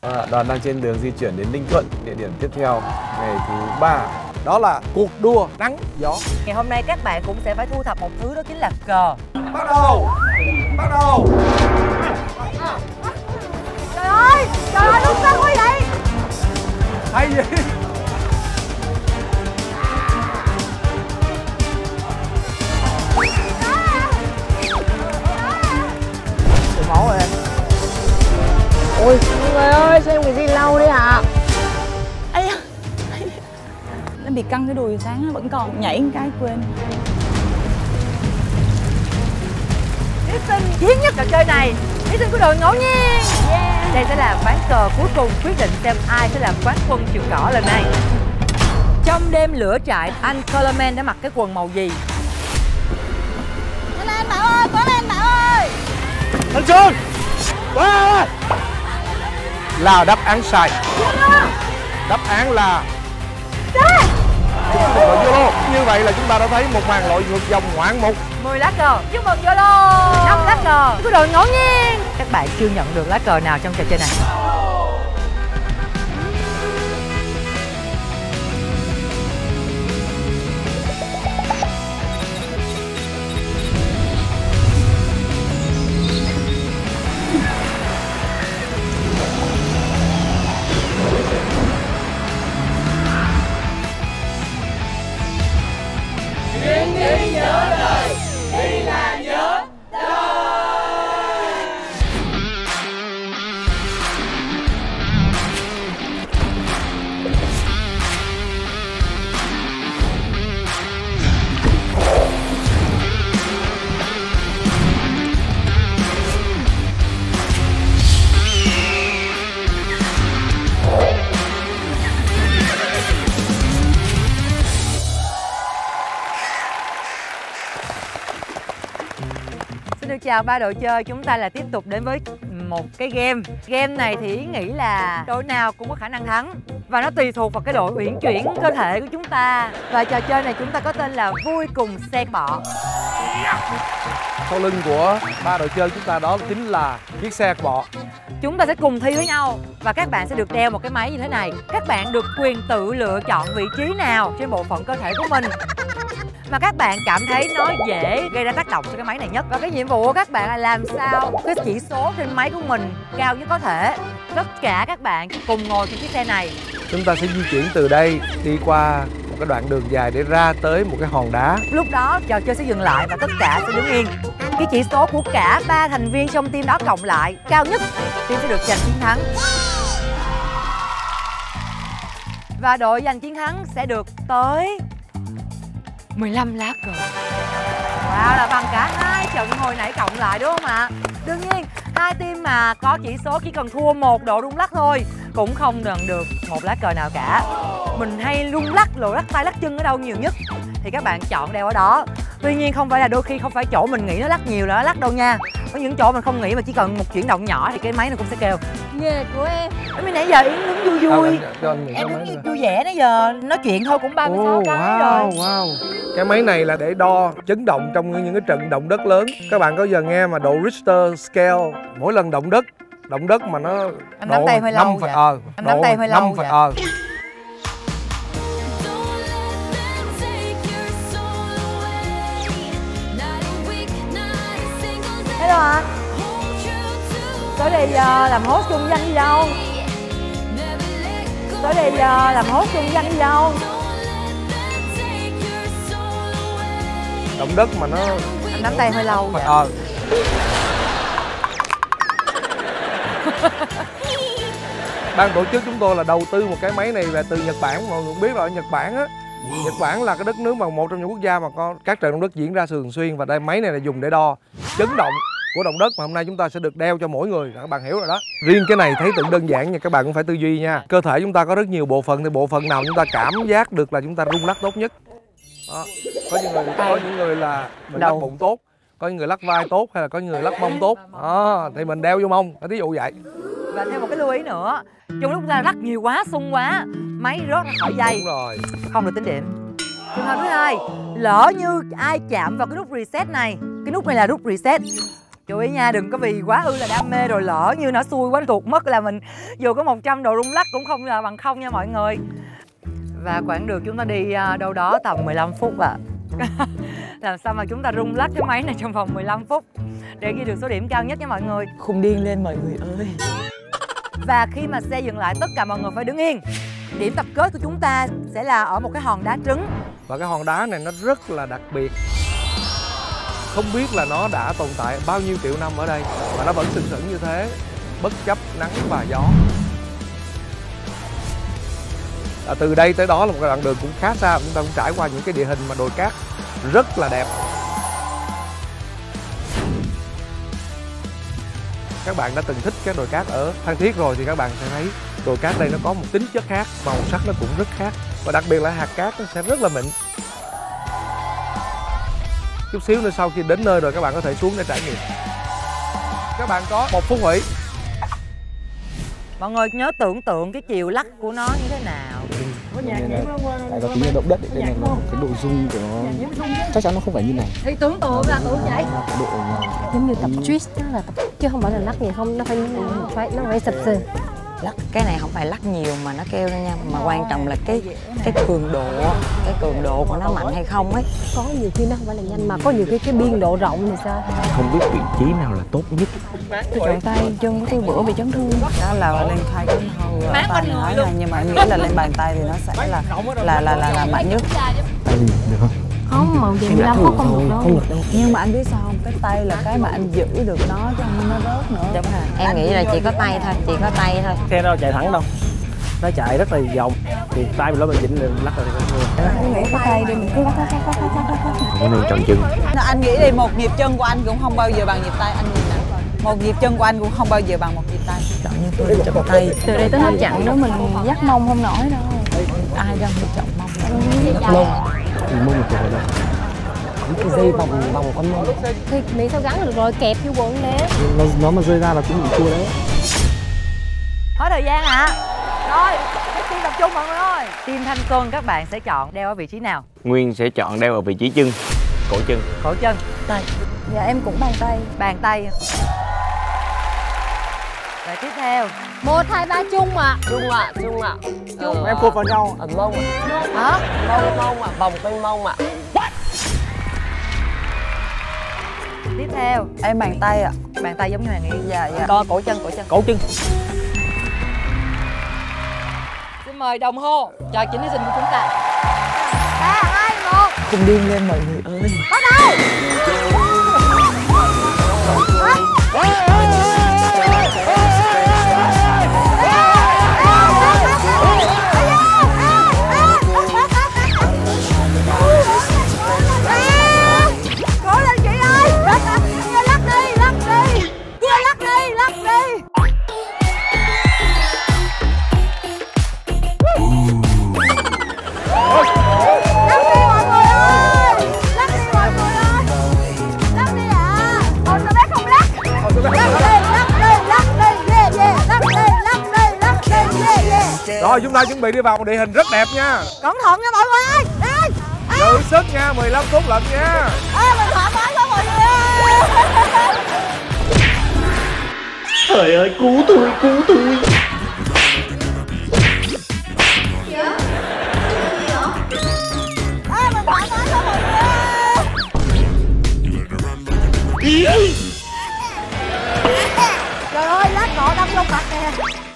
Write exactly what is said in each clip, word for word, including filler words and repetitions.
À, đoàn đang trên đường di chuyển đến Ninh Thuận, địa điểm tiếp theo ngày thứ ba. Đó là cuộc đua nắng gió. Ngày hôm nay các bạn cũng sẽ phải thu thập một thứ, đó chính là cờ. Bắt đầu! Bắt đầu! Trời ơi! Trời ơi, lúc sao quá vậy? Hay gì? Máu rồi em. Ôi, người ơi, xem cái gì lâu đấy hả? Ây da. Nó bị căng cái đùi sáng vẫn còn nhảy một cái quên. Thí sinh hiếm nhất trò chơi này, thí sinh của đội ngẫu nhiên. Yeah. Đây sẽ là ván cờ cuối cùng quyết định xem ai sẽ là quán quân trường cỏ lần này. Trong đêm lửa trại, anh Colorman đã mặc cái quần màu gì? Cố lên Bảo ơi, cố lên Bảo ơi. Thanh Xuân! Wow! Là đáp án sai. Đáp án là chúc mừng đội Zalo. Như vậy là chúng ta đã thấy một màn lội ngược dòng ngoạn mục. mười lá cờ. Chúc mừng Zalo. năm lá cờ của đội ngẫu nhiên. Các bạn chưa nhận được lá cờ nào trong trò chơi này. Xin được chào ba đội chơi, chúng ta là tiếp tục đến với một cái game. Game này thì Ý nghĩ là đội nào cũng có khả năng thắng. Và nó tùy thuộc vào cái độ uyển chuyển cơ thể của chúng ta. Và trò chơi này chúng ta có tên là vui cùng xe bọ. Sau lưng của ba đội chơi chúng ta đó chính là chiếc xe bọ. Chúng ta sẽ cùng thi với nhau. Và các bạn sẽ được đeo một cái máy như thế này. Các bạn được quyền tự lựa chọn vị trí nào trên bộ phận cơ thể của mình mà các bạn cảm thấy nó dễ gây ra tác động cho cái máy này nhất. Và cái nhiệm vụ của các bạn là làm sao cái chỉ số trên máy của mình cao nhất có thể. Tất cả các bạn cùng ngồi trên chiếc xe này. Chúng ta sẽ di chuyển từ đây đi qua một cái đoạn đường dài để ra tới một cái hòn đá. Lúc đó trò chơi sẽ dừng lại và tất cả sẽ đứng yên. Cái chỉ số của cả ba thành viên trong team đó cộng lại cao nhất, team sẽ được giành chiến thắng. Và đội giành chiến thắng sẽ được tới mười lăm lá cờ. Wow, là bằng cả hai trận hồi nãy cộng lại đúng không ạ? Đương nhiên, hai team mà có chỉ số chỉ cần thua một độ rung lắc thôi cũng không nhận được một lá cờ nào cả. Mình hay rung lắc, lùi lắc tay lắc chân ở đâu nhiều nhất thì các bạn chọn đeo ở đó. Tuy nhiên không phải là đôi khi không phải chỗ mình nghĩ nó lắc nhiều là nó lắc đâu nha. Có những chỗ mình không nghĩ mà chỉ cần một chuyển động nhỏ thì cái máy nó cũng sẽ kêu. Nghề của em. Mới nãy giờ Yến đứng vui vui. À, em đứng như vui vẻ nãy giờ nói chuyện thôi cũng ba mươi sáu oh, cái wow, rồi. Wow. Cái máy này là để đo chấn động trong những cái trận động đất lớn. Các bạn có giờ nghe mà độ Richter scale, mỗi lần động đất, động đất mà nó anh nắm tay hơi lâu vậy. Ờ, anh nắm tay hơi lâu vậy. Ờ. Hello ạ. Tới đây uh, làm host chung danh đi đâu? Tới đây uh, làm host chung danh đi đâu? Động đất mà nó anh nắm tay hơi lâu vậy. Ờ. Ban tổ chức chúng tôi là đầu tư một cái máy này về từ Nhật Bản. Mọi người cũng biết rồi, Nhật Bản á, wow. Nhật Bản là cái đất nước mà một trong những quốc gia mà có các trận động đất diễn ra thường xuyên. Và đây máy này là dùng để đo chấn động của động đất mà hôm nay chúng ta sẽ được đeo cho mỗi người. Các bạn hiểu rồi đó. Riêng cái này thấy tưởng đơn giản nhưng các bạn cũng phải tư duy nha. Cơ thể chúng ta có rất nhiều bộ phận, thì bộ phận nào chúng ta cảm giác được là chúng ta rung lắc tốt nhất. Đó. Có những người có những người là mình lắc bụng tốt, có những người lắc vai tốt, hay là có những người lắc mông tốt. Đó, thì mình đeo vô mông, ví dụ vậy. Và thêm một cái lưu ý nữa, trong lúc chúng ta lắc nhiều quá, sung quá, máy rớt ra khỏi dây. Đúng rồi. Không được tính điểm. Trường hợp thứ hai, lỡ như ai chạm vào cái nút reset này, cái nút này là nút reset, Chú ý nha, đừng có vì quá ư là đam mê rồi lỡ như nó xui quá tuột mất là mình dù có một trăm độ rung lắc cũng không là bằng không nha mọi người. Và quãng đường chúng ta đi đâu đó tầm mười lăm phút ạ. À. Làm sao mà chúng ta rung lắc cái máy này trong vòng mười lăm phút để ghi được số điểm cao nhất nha mọi người. Khùng điên lên mọi người ơi. Và khi mà xe dừng lại tất cả mọi người phải đứng yên. Điểm tập kết của chúng ta sẽ là ở một cái hòn đá trứng. Và cái hòn đá này nó rất là đặc biệt. Không biết là nó đã tồn tại bao nhiêu triệu năm ở đây mà nó vẫn sừng sững như thế, bất chấp nắng và gió. À, từ đây tới đó là một đoạn đường cũng khá xa, chúng ta cũng trải qua những cái địa hình mà đồi cát rất là đẹp. Các bạn đã từng thích các đồi cát ở Phan Thiết rồi thì các bạn sẽ thấy đồi cát đây nó có một tính chất khác, màu sắc nó cũng rất khác và đặc biệt là hạt cát nó sẽ rất là mịn. Chút xíu nữa sau khi đến nơi rồi các bạn có thể xuống để trải nghiệm. Các bạn có một phút nghỉ. Mọi người nhớ tưởng tượng cái chiều lắc của nó như thế nào. Tại có tính động đất nên là cái độ rung của nó chắc chắn nó không phải như này. Thì tưởng tượng là tưởng vậy. Độ giống như tập twist đó là tập chứ không phải là lắc gì không, nó phải phải nó phải sập sình. Lắc cái này không phải lắc nhiều mà nó kêu ra nha, mà quan trọng là cái cái cường độ, cái cường độ của nó mạnh hay không ấy. Có nhiều khi nó không phải là nhanh mà có nhiều khi cái biên độ rộng thì sao? không biết vị trí nào là tốt nhất. Tôi chọn tay chân của tôi bữa bị chấn thương. Đó là lên khai cái hông tay nói là, nhưng mà em nghĩ là lên bàn tay thì nó sẽ là là là là, là mạnh nhất. Tay được không? Không, mà vậy mười lăm phút không được đâu. Không được đâu. Nhưng mà anh biết sao không? Cái tay là cái mà anh giữ được nó chứ không nó rớt nữa. Đúng rồi. Em nghĩ là chỉ có tay thôi, chỉ có tay thôi. Xe đâu chạy thẳng đâu, nó chạy rất là vòng thì tay mình nó mình dịnh lên lắc rồi thì không Anh nghĩ cái tay đi mình cứ lắc lắc lắc lắc lắc lắc lắc. Không có nên chọn chân. Anh nghĩ đi, một nhịp chân của anh cũng không bao giờ bằng nhịp tay anh nhìn nè. Một nhịp chân của anh cũng không bao giờ bằng một nhịp tay. Chọn như tôi chọn tay. Từ đây tới hết chặng nữa mình dắt mông không nổi đâu. Ai đang bị chọn mông? Mông. Thì mông một chỗ đâu. Cái dây vòng vòng con mông. Thì miễn sao gắn được rồi, kẹp vô quần nè. Nó nó mà rơi ra là cũng bị chua đấy. Hết thời gian ạ. À. Rồi, các team tập trung mọi người ơi. Team Thanh Xuân các bạn sẽ chọn đeo ở vị trí nào? Nguyên sẽ chọn đeo ở vị trí chân, cổ chân. Cổ chân, tay. Dạ em cũng bàn tay. Bàn tay. Rồi tiếp theo. Một hai ba chung ạ. Chung ạ, chung ạ. Chung. Em cột vào nhau. Ở mông ạ. Hả? Mông mông ạ, vòng quanh mông ạ. Tiếp theo. Em bàn tay ạ. Bàn tay giống như Hoàng Yến. Dạ dạ. Coi cổ chân, cổ chân. Cổ chân. Xin mời đồng hồ cho chính thí sinh của chúng ta. Ba, hai, một. Khùng điên lên mọi người ơi. Bắt đầu. Cố lên chị ơi. Kia lắc đi, lắc đi. Kia lắc đi, lắc đi. Lắc đi mọi người ơi. Lắc đi mọi người ơi. Lắc đi ạ. Còn sao bé không lắc. Lắc đi, lắc đi, lắc đi. Yeah, yeah. Lắc đi, lắc đi, lắc đi. Yeah, yeah. Rồi chúng ta chuẩn bị đi vào một địa hình rất đẹp nha. Cẩn thận nha mọi người ơi. Đi. Giữ sức nha, mười lăm phút lận nha. Ê, mình thoải mái quá mọi người ơi. Trời ơi, cứu tôi, cứu tôi. Ê, mình thoải mái quá mọi người ơi. Trời ơi, lát cọ đâm vô mặt nè.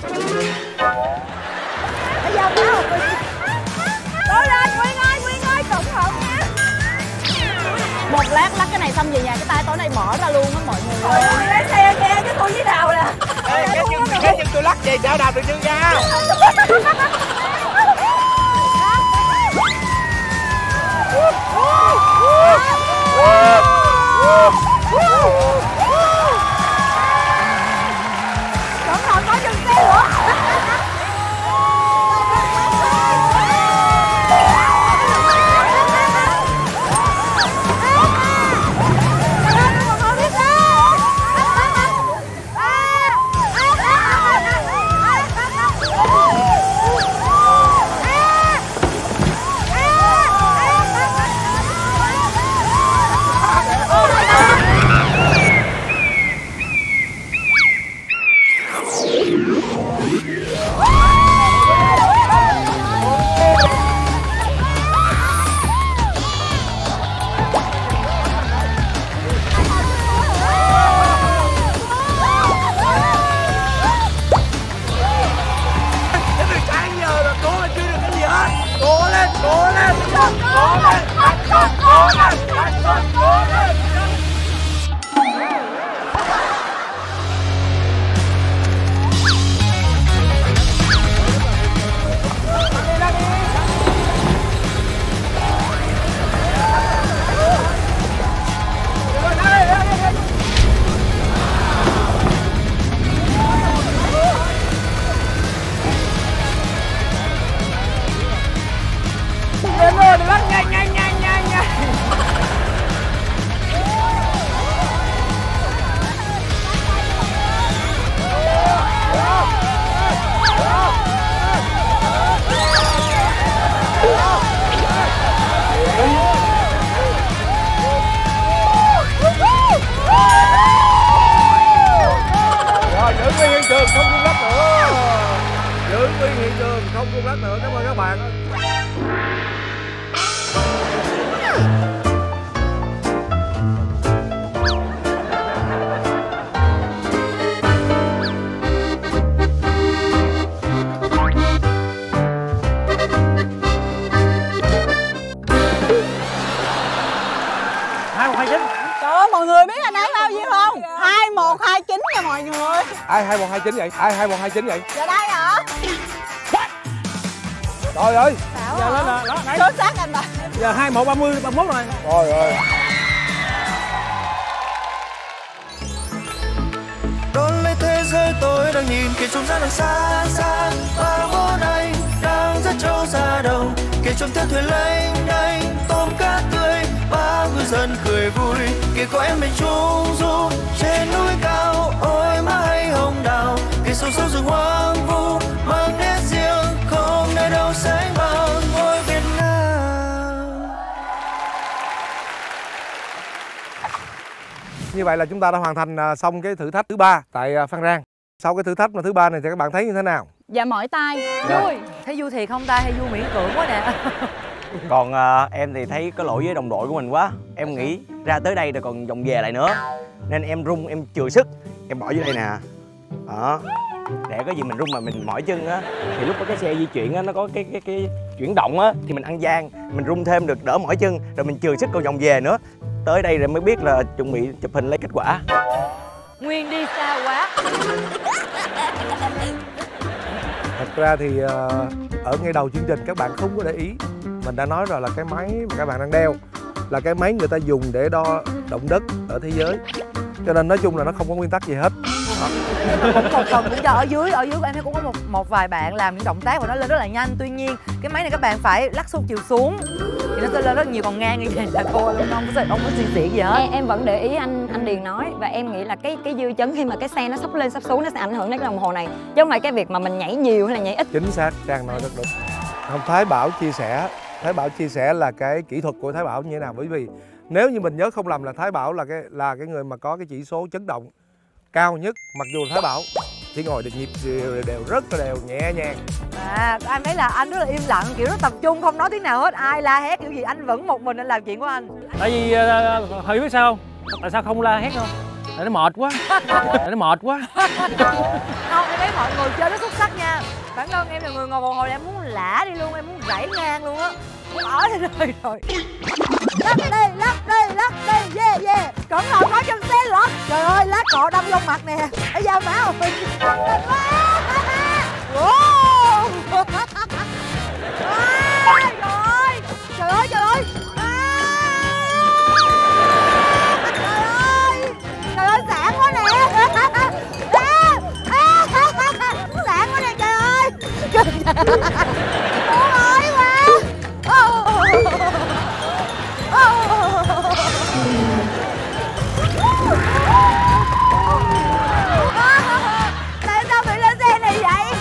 Bây giờ nào. Cố lên Nguyên ơi, Nguyên ơi, cẩn thận nha. Một lát lắc cái này xong về nhà cái tay tối nay mở ra luôn á mọi người. Trời ơi, lái xe nghe chứ tôi với nào nè. Ê, cái chân, cái chân tôi lắc về sao đạp được chân ra. Cẩn thận có chân xe nữa. một lát nữa. Cảm ơn các bạn. Hai một hai chín. Trời ơi, mọi người biết anh ấy bao nhiêu không? Hai một hai chín nha mọi người. Ai hai một hai chín vậy? Ai hai một hai chín vậy? Giờ đây hả? Trời ơi. Giờ lên là đó, đấy. Số sát anh bà. Giờ hai một ba mươi ba mốt rồi. Trời ơi. Đón lấy thế giới tôi đang nhìn kể trông ra đằng xa xa, và bốn anh đang dắt trâu ra đồng kể trông theo thuyền lênh đênh tôm cá tươi, ba ngư dân cười vui kể có em mình trung du trên núi cao. Ôi má hay hồng đào kể sâu sâu rừng hoang vu mang nét riêng không nơi đâu sánh bằng ngôi Việt Nam. Như vậy là chúng ta đã hoàn thành à, xong cái thử thách thứ ba tại à, Phan Rang. Sau cái thử thách mà thứ ba này thì các bạn thấy như thế nào? Dạ mỏi tay. Vui. Thấy vui thiệt không ta hay vui miễn cưỡng quá nè? Còn à, em thì thấy có lỗi với đồng đội của mình quá. Em nghĩ ra tới đây rồi còn vòng về lại nữa, nên em rung, em chừa sức, em bỏ dưới đây nè. Đó. Để có gì mình rung mà mình mỏi chân á, thì lúc đó cái xe di chuyển á, nó có cái cái cái chuyển động á, thì mình ăn gian, mình rung thêm được đỡ mỏi chân, rồi mình chừa sức còn vòng về nữa. Tới đây rồi mới biết là chuẩn bị chụp hình lấy kết quả. Nguyên đi xa quá. Thật ra thì uh, ở ngay đầu chương trình các bạn không có để ý, mình đã nói rồi là cái máy mà các bạn đang đeo là cái máy người ta dùng để đo động đất ở thế giới, cho nên nói chung là nó không có nguyên tắc gì hết. Cũng một phần cũng do ở dưới ở dưới của em thấy cũng có một một vài bạn làm những động tác và nó lên rất là nhanh, tuy nhiên cái máy này các bạn phải lắc xuống chiều xuống thì nó sẽ lên rất nhiều, còn ngang như vậy là cô không có không có suy diễn gì hết. Em, em vẫn để ý anh anh Điền nói, và em nghĩ là cái cái dư chấn khi mà cái xe nó sắp lên sắp xuống nó sẽ ảnh hưởng đến cái đồng hồ này, chứ không phải cái việc mà mình nhảy nhiều hay là nhảy ít. Chính xác, Trang nói rất đúng. Không, Thái Bảo chia sẻ Thái Bảo chia sẻ là cái kỹ thuật của Thái Bảo như thế nào, bởi vì nếu như mình nhớ không lầm là Thái Bảo là cái là cái người mà có cái chỉ số chấn động cao nhất, mặc dù Thái Bảo chỉ ngồi được nhịp đều, đều rất là đều nhẹ nhàng. À, anh thấy là anh rất là im lặng, kiểu rất tập trung, không nói tiếng nào hết, ai la hét kiểu gì anh vẫn một mình anh làm chuyện của anh. Tại vì uh, Huy biết sao không? Tại sao không la hét không? Tại nó mệt quá. Tại nó mệt quá. Không, em thấy mọi người chơi rất xuất sắc nha. Bản thân em là người ngồi một hồi em muốn lả đi luôn, em muốn gãy ngang luôn á, muốn ói lên đời rồi. Lắc đi, lắc đi, lắc đi, yeah yeah. Cẩn thận nói chân xe lật. Trời ơi, lá cọ đâm vô mặt nè. Ở da má ơi. Lên quá. Wow. À, trời ơi. Trời ơi, trời ơi. À. Trời ơi. Trời ơi, sảng quá nè. À. À. Sảng quá nè, trời ơi. Ôi ơi quá. Tại sao bị lên xe này vậy?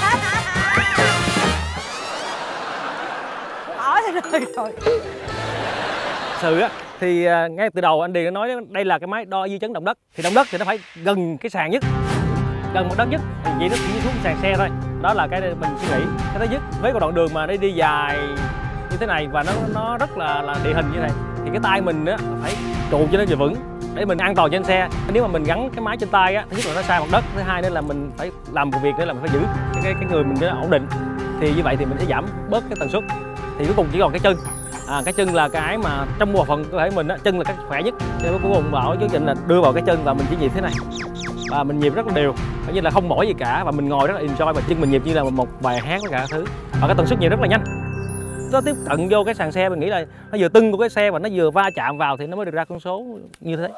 Hỏi rồi rồi. Sự á thì uh, ngay từ đầu anh Điền đã nói đây là cái máy đo dư chấn động đất, thì động đất thì nó phải gần cái sàn nhất, gần mặt đất nhất, thì vậy nó chỉ xuống sàn xe thôi. Đó là cái mình suy nghĩ. Cái thứ nhất, với cái đoạn đường mà đi đi dài như thế này và nó nó rất là là địa hình như này, thì cái tay mình á phải trụ cho nó vừa vững để mình an toàn trên xe. Nếu mà mình gắn cái máy trên tay á, thứ nhất là nó xa mặt đất, thứ hai nữa là mình phải làm một việc nữa là mình phải giữ cái cái, cái người mình cho nó ổn định, thì như vậy thì mình sẽ giảm bớt cái tần suất. Thì cuối cùng chỉ còn cái chân, à, cái chân là cái mà trong bộ phận cơ thể mình á, chân là cái khỏe nhất, thì cuối cùng bảo chương trình là đưa vào cái chân và mình chỉ nhịp thế này và mình nhịp rất là đều, coi như là không mỏi gì cả, và mình ngồi rất là enjoy, và chân mình nhịp như là một bài hát tất cả thứ, và cái tần suất nhịp rất là nhanh. Nó tiếp cận vô cái sàn xe, mình nghĩ là nó vừa tưng của cái xe và nó vừa va chạm vào thì nó mới được ra con số như thế.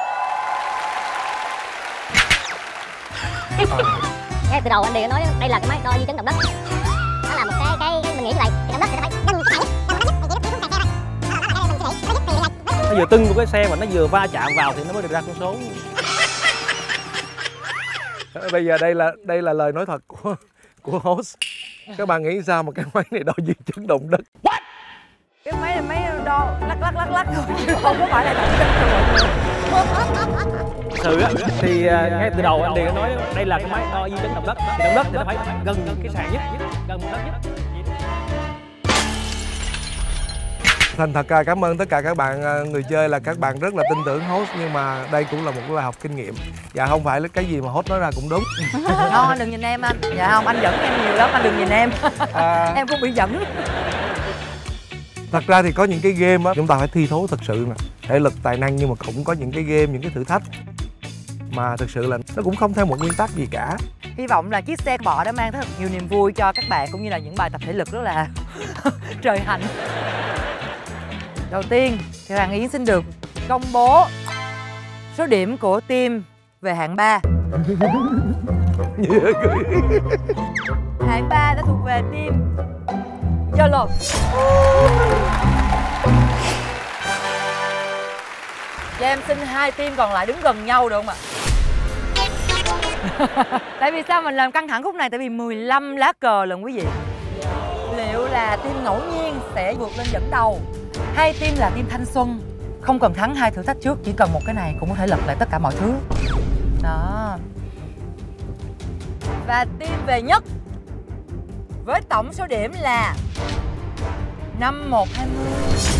Ngay từ đầu anh Điền nói đây là cái máy đo dư chấn động đất. Nó là một cái cái mình nghĩ như vậy, động đất thì nó phải gần cái sàn nhất, nó vừa tưng của cái xe và nó vừa va chạm vào thì nó mới được ra con số. Bây giờ đây là đây là lời nói thật của của host. Các bạn nghĩ sao mà cái máy này đo dư chấn động đất? What? Cái máy này máy đo lắc lắc lắc lắc thôi chứ không có phải là động đất. Sự á thì uh, ngay từ đầu anh Điền nói đây là cái máy đo dư chấn động đất, thì động đất thì nó phải gần cái sàn nhất, gần mặt đất nhất. Thành thật à, cảm ơn tất cả các bạn à, người chơi là các bạn rất là tin tưởng host, nhưng mà đây cũng là một bài học kinh nghiệm. Dạ không phải là cái gì mà host nói ra cũng đúng. Không, anh đừng nhìn em anh. Dạ không, anh dẫn em nhiều lắm, anh đừng nhìn em. À... Em cũng bị dẫn. Thật ra thì có những cái game á chúng ta phải thi thố thật sự nè, thể lực tài năng, nhưng mà cũng có những cái game, những cái thử thách mà thực sự là nó cũng không theo một nguyên tắc gì cả. Hy vọng là chiếc xe bò đã mang rất nhiều niềm vui cho các bạn, cũng như là những bài tập thể lực rất là trời hạnh. Đầu tiên thì Hoàng Yến xin được công bố số điểm của team về hạng ba. Hạng ba đã thuộc về team YOLO. Cho em xin hai team còn lại đứng gần nhau được không ạ? Tại vì sao mình làm căng thẳng khúc này? Tại vì mười lăm lá cờ lần quý vị. Liệu là team ngẫu nhiên sẽ vượt lên dẫn đầu, hay team là team thanh xuân không cần thắng hai thử thách trước, chỉ cần một cái này cũng có thể lật lại tất cả mọi thứ. Đó. Và team về nhất với tổng số điểm là năm một hai mươi.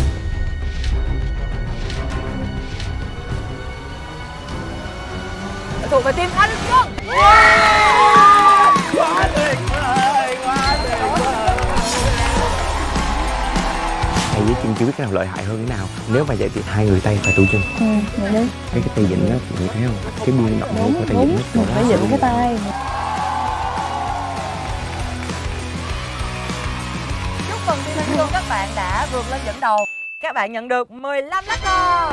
Thuộc về team Thanh Xuân. Quá tuyệt vời, quá tuyệt vời. Thầy với Trinh chưa biết cái nào lợi hại hơn cái nào. Nếu mà vậy thì hai người tay phải tụ chân. Ừ, vậy đi. Cái cái tay vịn đó, chị thấy không? Cái biên động của tay vịn nó phải vịn cái tay. Chúc mừng team Thanh Xuân, các bạn đã vượt lên dẫn đầu. Các bạn nhận được mười lăm lá cờ.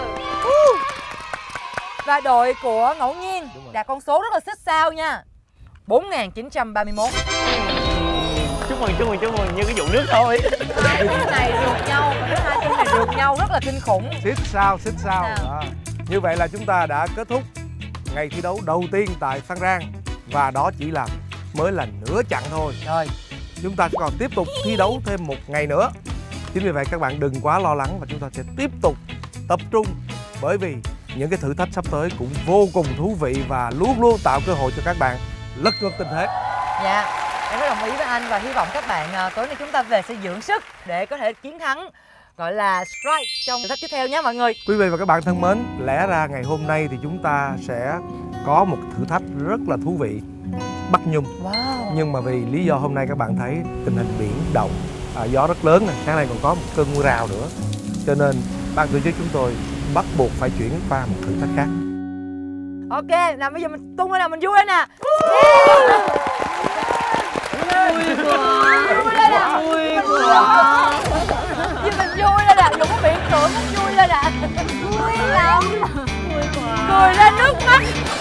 Và đội của ngẫu nhiên đạt con số rất là xích sao nha, bốn nghìn chín trăm ba mươi mốt. Chúc mừng, chúc mừng, chúc mừng, như cái vụ nước thôi. Hai team này rượt nhau, và hai team này rượt nhau rất là kinh khủng. Xích sao, xích sao. Đó. Như vậy là chúng ta đã kết thúc ngày thi đấu đầu tiên tại Phan Rang. Và đó chỉ là mới là nửa chặng thôi. Rồi, chúng ta còn tiếp tục thi đấu thêm một ngày nữa. Chính vì vậy các bạn đừng quá lo lắng, và chúng ta sẽ tiếp tục tập trung, bởi vì những cái thử thách sắp tới cũng vô cùng thú vị và luôn luôn tạo cơ hội cho các bạn lật ngược tình thế. Dạ, em rất đồng ý với anh, và hy vọng các bạn à, tối nay chúng ta về sẽ dưỡng sức để có thể chiến thắng, gọi là strike trong thử thách tiếp theo nhé mọi người. Quý vị và các bạn thân mến, lẽ ra ngày hôm nay thì chúng ta sẽ có một thử thách rất là thú vị, bắt nhung. Wow. Nhưng mà vì lý do hôm nay các bạn thấy tình hình biển động, à, gió rất lớn này, sáng nay còn có một cơn mưa rào nữa, cho nên ban tổ chức chúng tôi bắt buộc phải chuyển qua một thử thách khác. Ok, nào bây giờ mình tung lên nào, mình vui lên nè. Vui quá. Vui lên nè. Vui quá. Vì mình vui lên nè, đừng có bị tưởng mình vui lên nè. Vui lắm. Vui quá. Cười ra nước mắt.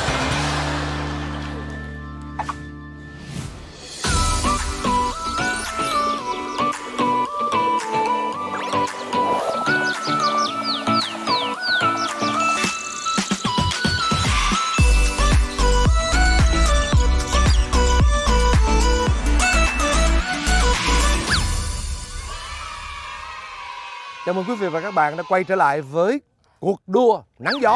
Chào mừng quý vị và các bạn đã quay trở lại với cuộc đua nắng gió.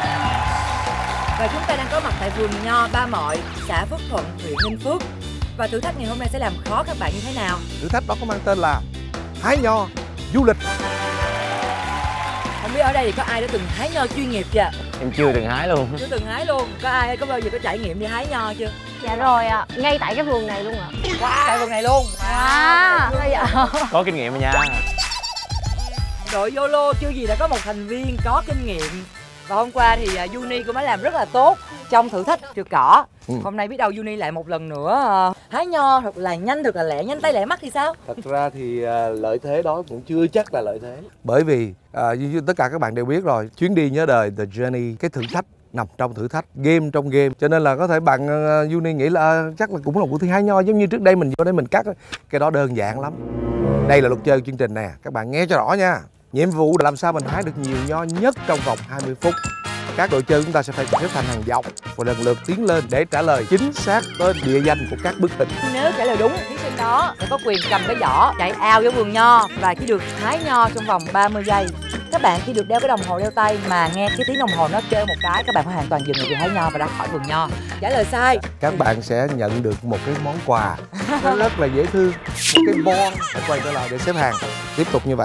Và chúng ta đang có mặt tại vườn nho Ba Mọi, xã Phước Thuận, huyện Ninh Phước. Và thử thách ngày hôm nay sẽ làm khó các bạn như thế nào? Thử thách đó có mang tên là hái nho du lịch. Không biết ở đây thì có ai đã từng hái nho chuyên nghiệp chưa? Em chưa từng hái luôn. Chưa từng hái luôn. Có ai có bao giờ có trải nghiệm đi hái nho chưa? Dạ rồi ạ, à. Ngay tại cái vườn này luôn ạ. À. Wow. Tại vườn này luôn. À, dạ. Có kinh nghiệm rồi nha. Đội YOLO chưa gì đã có một thành viên có kinh nghiệm. Và hôm qua thì uh, Uni cũng đã làm rất là tốt trong thử thách trượt cỏ. Ừ. Hôm nay biết đâu Uni lại một lần nữa uh, hái nho thật là nhanh, thật là lẹ, nhanh tay lẹ mắt thì sao? Thật ra thì uh, lợi thế đó cũng chưa chắc là lợi thế. Bởi vì uh, như tất cả các bạn đều biết rồi, chuyến đi nhớ đời The Journey, cái thử thách nằm trong thử thách, game trong game. Cho nên là có thể bạn uh, Uni nghĩ là uh, chắc là cũng là một cuộc thi hái nho giống như trước đây mình vô đây mình cắt. Cái đó đơn giản lắm. Đây là luật chơi của chương trình nè, các bạn nghe cho rõ nha. Nhiệm vụ là làm sao mình hái được nhiều nho nhất trong vòng hai mươi phút. Các đội chơi chúng ta sẽ phải xếp thành hàng dọc và lần lượt tiến lên để trả lời chính xác tên địa danh của các bức hình. Nếu trả lời đúng, thí sinh đó sẽ có quyền cầm cái giỏ chạy ao vô vườn nho và chỉ được hái nho trong vòng ba mươi giây. Các bạn chỉ được đeo cái đồng hồ đeo tay mà nghe cái tiếng đồng hồ nó kêu một cái, các bạn phải hoàn toàn dừng lại việc hái nho và ra khỏi vườn nho. Trả lời sai, các bạn sẽ nhận được một cái món quà nó rất là dễ thương, một cái bon. Hãy quay trở lại để xếp hàng tiếp tục như vậy.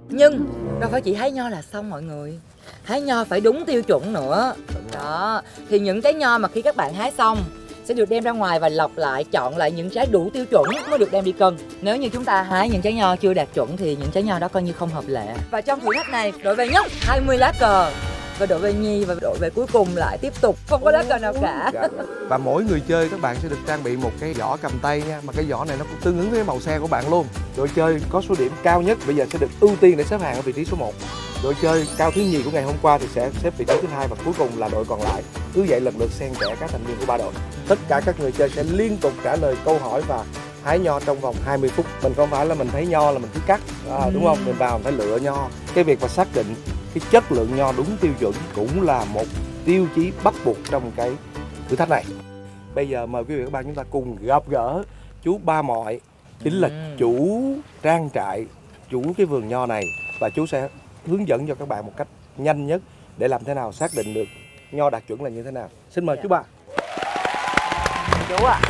Nhưng đâu phải chỉ hái nho là xong mọi người. Hái nho phải đúng tiêu chuẩn nữa. Đó, thì những trái nho mà khi các bạn hái xong sẽ được đem ra ngoài và lọc lại, chọn lại những trái đủ tiêu chuẩn mới được đem đi cân. Nếu như chúng ta hái những trái nho chưa đạt chuẩn thì những trái nho đó coi như không hợp lệ. Và trong thử thách này, đội về nhất hai mươi lá cờ và đội về nhì và đội về cuối cùng lại tiếp tục không có lá cờ nào cả. Và mỗi người chơi các bạn sẽ được trang bị một cái giỏ cầm tay nha, mà cái giỏ này nó cũng tương ứng với màu xe của bạn luôn. Đội chơi có số điểm cao nhất bây giờ sẽ được ưu tiên để xếp hàng ở vị trí số một. Đội chơi cao thứ nhì của ngày hôm qua thì sẽ xếp vị trí thứ hai và cuối cùng là đội còn lại. Cứ vậy lần lượt xen kẽ các thành viên của ba đội. Tất cả các người chơi sẽ liên tục trả lời câu hỏi và hái nho trong vòng hai mươi phút. Mình không phải là mình thấy nho là mình cứ cắt, à, đúng không? Mình vào mình phải lựa nho. Cái việc mà xác định cái chất lượng nho đúng tiêu chuẩn cũng là một tiêu chí bắt buộc trong cái thử thách này. Bây giờ mời quý vị và các bạn chúng ta cùng gặp gỡ chú Ba Mọi, chính là chủ trang trại, chủ cái vườn nho này, và chú sẽ hướng dẫn cho các bạn một cách nhanh nhất để làm thế nào xác định được nho đạt chuẩn là như thế nào. Xin mời chú Ba. Chú ạ.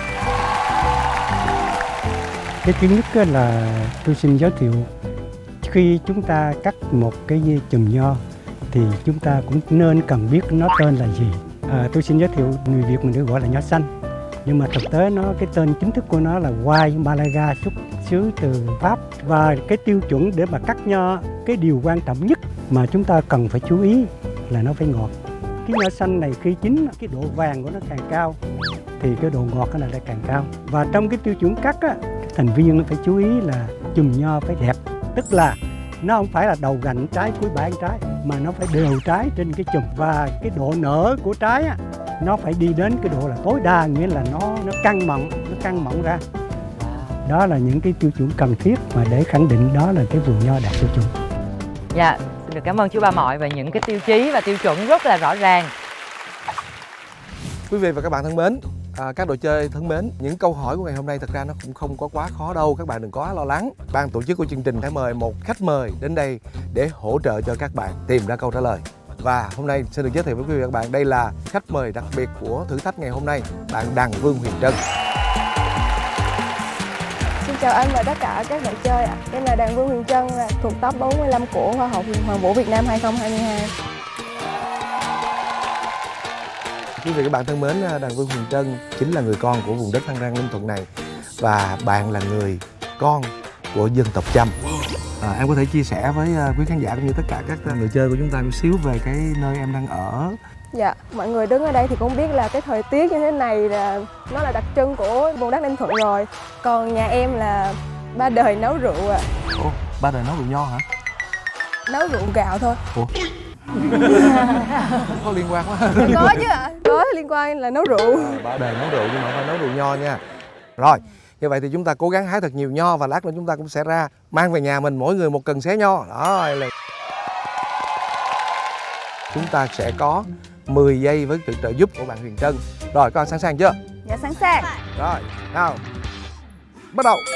Cái thứ nhất là tôi xin giới thiệu, khi chúng ta cắt một cái chùm nho thì chúng ta cũng nên cần biết nó tên là gì. À, tôi xin giới thiệu, người Việt mình được gọi là nho xanh, nhưng mà thực tế nó cái tên chính thức của nó là White Malaga, xuất xứ từ Pháp. Và cái tiêu chuẩn để mà cắt nho, cái điều quan trọng nhất mà chúng ta cần phải chú ý là nó phải ngọt. Cái nho xanh này khi chín, cái độ vàng của nó càng cao thì cái độ ngọt của nó lại càng cao. Và trong cái tiêu chuẩn cắt á, các thành viên nó phải chú ý là chùm nho phải đẹp, tức là nó không phải là đầu gành trái cuối bã trái, mà nó phải đều trái trên cái chùm. Và cái độ nở của trái á, nó phải đi đến cái độ là tối đa, nghĩa là nó nó căng mọng, nó căng mọng ra. Đó là những cái tiêu chuẩn cần thiết mà để khẳng định đó là cái vườn nho đạt tiêu chuẩn. Dạ, xin được cảm ơn chú Ba Mọi về những cái tiêu chí và tiêu chuẩn rất là rõ ràng. Quý vị và các bạn thân mến, à, các đội chơi thân mến, những câu hỏi của ngày hôm nay thật ra nó cũng không có quá khó đâu, các bạn đừng quá lo lắng. Ban tổ chức của chương trình đã mời một khách mời đến đây để hỗ trợ cho các bạn tìm ra câu trả lời. Và hôm nay xin được giới thiệu với quý vị và các bạn, đây là khách mời đặc biệt của thử thách ngày hôm nay, bạn Đằng Vương Huyền Trân. Xin chào anh và tất cả các đội chơi ạ. Em là Đằng Vương Huyền Trân, là thuộc top bốn mươi lăm của Hoa hậu Hoàng vũ Việt Nam hai không hai hai. Quý vị các bạn thân mến, Đằng Vương Huyền Trân chính là người con của vùng đất Phan Rang Ninh Thuận này, và bạn là người con của dân tộc Chăm. À, em có thể chia sẻ với quý khán giả cũng như tất cả các người chơi của chúng ta một xíu về cái nơi em đang ở? Dạ, mọi người đứng ở đây thì cũng biết là cái thời tiết như thế này là nó là đặc trưng của vùng đất Ninh Thuận rồi. Còn nhà em là ba đời nấu rượu ạ. À. Ủa, ba đời nấu rượu nho hả? Nấu rượu gạo thôi. Ủa? Có liên quan quá. Có chứ ạ, à. Có liên quan là nấu rượu. À, ba đời nấu rượu nhưng mà không phải nấu rượu nho nha. Rồi, như vậy thì chúng ta cố gắng hái thật nhiều nho và lát nữa chúng ta cũng sẽ ra mang về nhà mình mỗi người một cần xé nho. Đó là... Chúng ta sẽ có mười giây với sự trợ giúp của bạn Huyền Trân. Rồi, các bạn sẵn sàng chưa? Dạ sẵn sàng. Rồi, nào. Bắt đầu.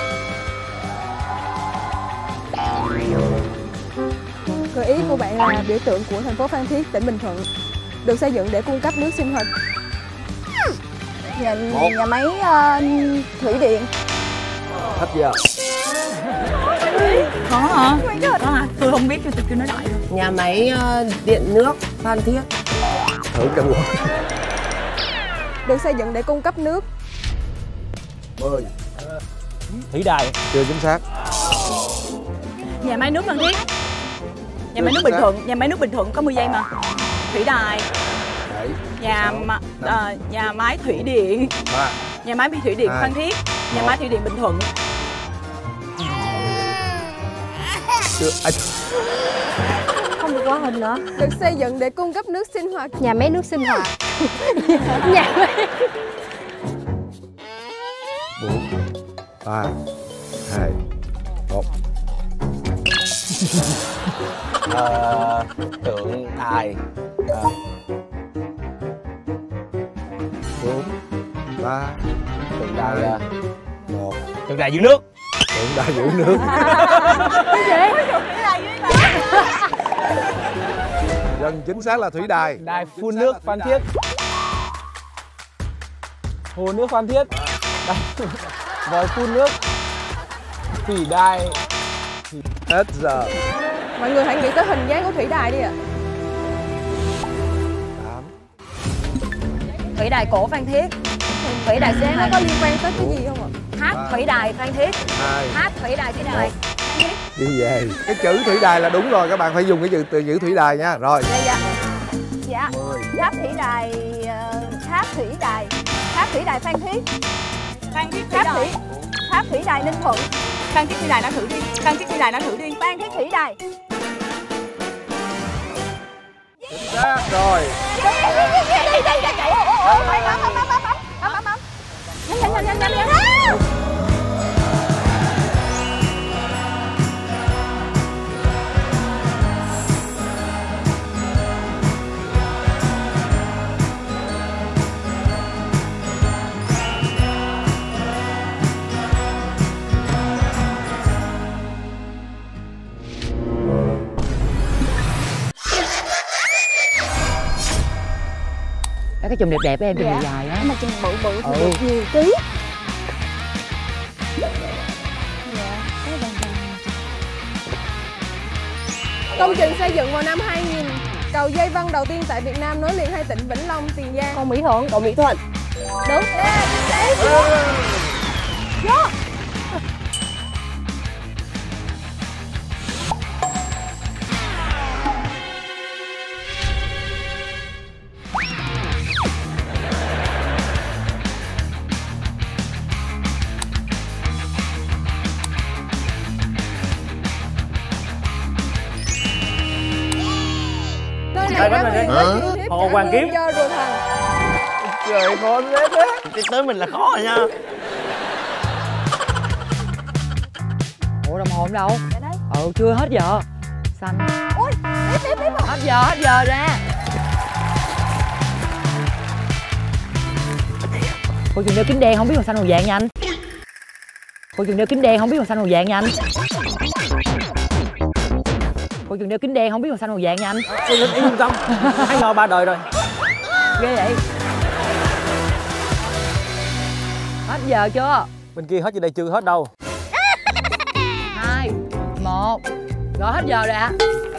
Gợi ý của bạn là biểu tượng của thành phố Phan Thiết, tỉnh Bình Thuận, được xây dựng để cung cấp nước sinh hoạt. Nhà, nhà máy uh, thủy điện. Hết giờ. Có hả? Có hả? Tôi không biết, tôi kêu nói đại luôn. Nhà máy uh, điện nước Phan Thiết. Thử cả luôn. Được xây dựng để cung cấp nước. mười. Thủy đài. Chưa chính xác. Nhà máy nước Phan Thiết. Nhà máy nước Bình Thuận, nhà máy nước Bình Thuận có mười giây mà. Thủy đài. bảy, nhà sáu, ma, uh, nhà máy thủy điện. ba, nhà máy thủy điện hai, Phan Thiết. Nhà máy thủy điện Bình Thuận. Chưa. À. Không được quá hình nữa. Được xây dựng để cung cấp nước sinh hoạt. Nhà máy nước sinh hoạt. Nhà máy. bốn, ba, hai, một. Ờ, tượng đài. Ờ. bốn, ba, Tượng đài. một. Tượng đài giữ nước. Tượng đài giữ nước. Cái gì? Gần chính xác là thủy đài. Đài phun nước Phan Thiết. Hồ nước Phan Thiết. Vòi phun nước. Thủy đài. Hết giờ. Mọi người hãy nghĩ tới hình dáng của thủy đài đi ạ. Thủy đài cổ Phan Thiết. Thủy đài Nó có liên quan tới cái gì không ạ? Hát thủy đài Phan Thiết. Hai. Hát thủy đài thủy đài. Đi về. Cái chữ thủy đài là đúng rồi, các bạn phải dùng cái chữ từ chữ thủy đài nha. Rồi. Dạ dạ. Dạ. Tháp thủy đài, tháp thủy đài, tháp thủy đài Phan Thiết. Phan Thiết tháp thủy, tháp thủy đài Ninh Thuận. Phan Thiết thủy đài nói thử đi. Phan Thiết thủy đài nói thử đi. Phan Thiết thủy đài. Xác rồi. Nhanh nhanh nhanh nhanh nhanh. Cái chùm đẹp đẹp em, chùm Dạ. dài dài á. Mà chùm bự bự thì Ừ. được nhiều ký. Công trình xây dựng vào năm hai nghìn. Cầu dây văng đầu tiên tại Việt Nam nối liền hai tỉnh Vĩnh Long, Tiền Giang. Cầu Mỹ Thuận. Cầu Mỹ Thuận. Đúng. Yeah, vô. Đây bánh này đi. Hồ Hoàng Kiếm. Cho rồi thành. Trời khó thế thế. Thì tới mình là khó rồi nha. Ủa đồng hồ đâu? Ừ chưa hết giờ. Xanh. Ôi, tiếp tiếp tiếp. Hết giờ, hết giờ ra. Cô chừng đeo kính đen không biết màu xanh màu vàng nha anh. Cô chừng đeo kính đen không biết màu xanh màu vàng nha anh. Cô chừng đeo kính đen không biết màu xanh màu vàng nha anh. Yên tâm. Hai ngò ba đời rồi. Ghê vậy. Hết giờ chưa? Bên kia hết, trên đây chưa hết đâu. Hai, một. Rồi hết giờ rồi ạ.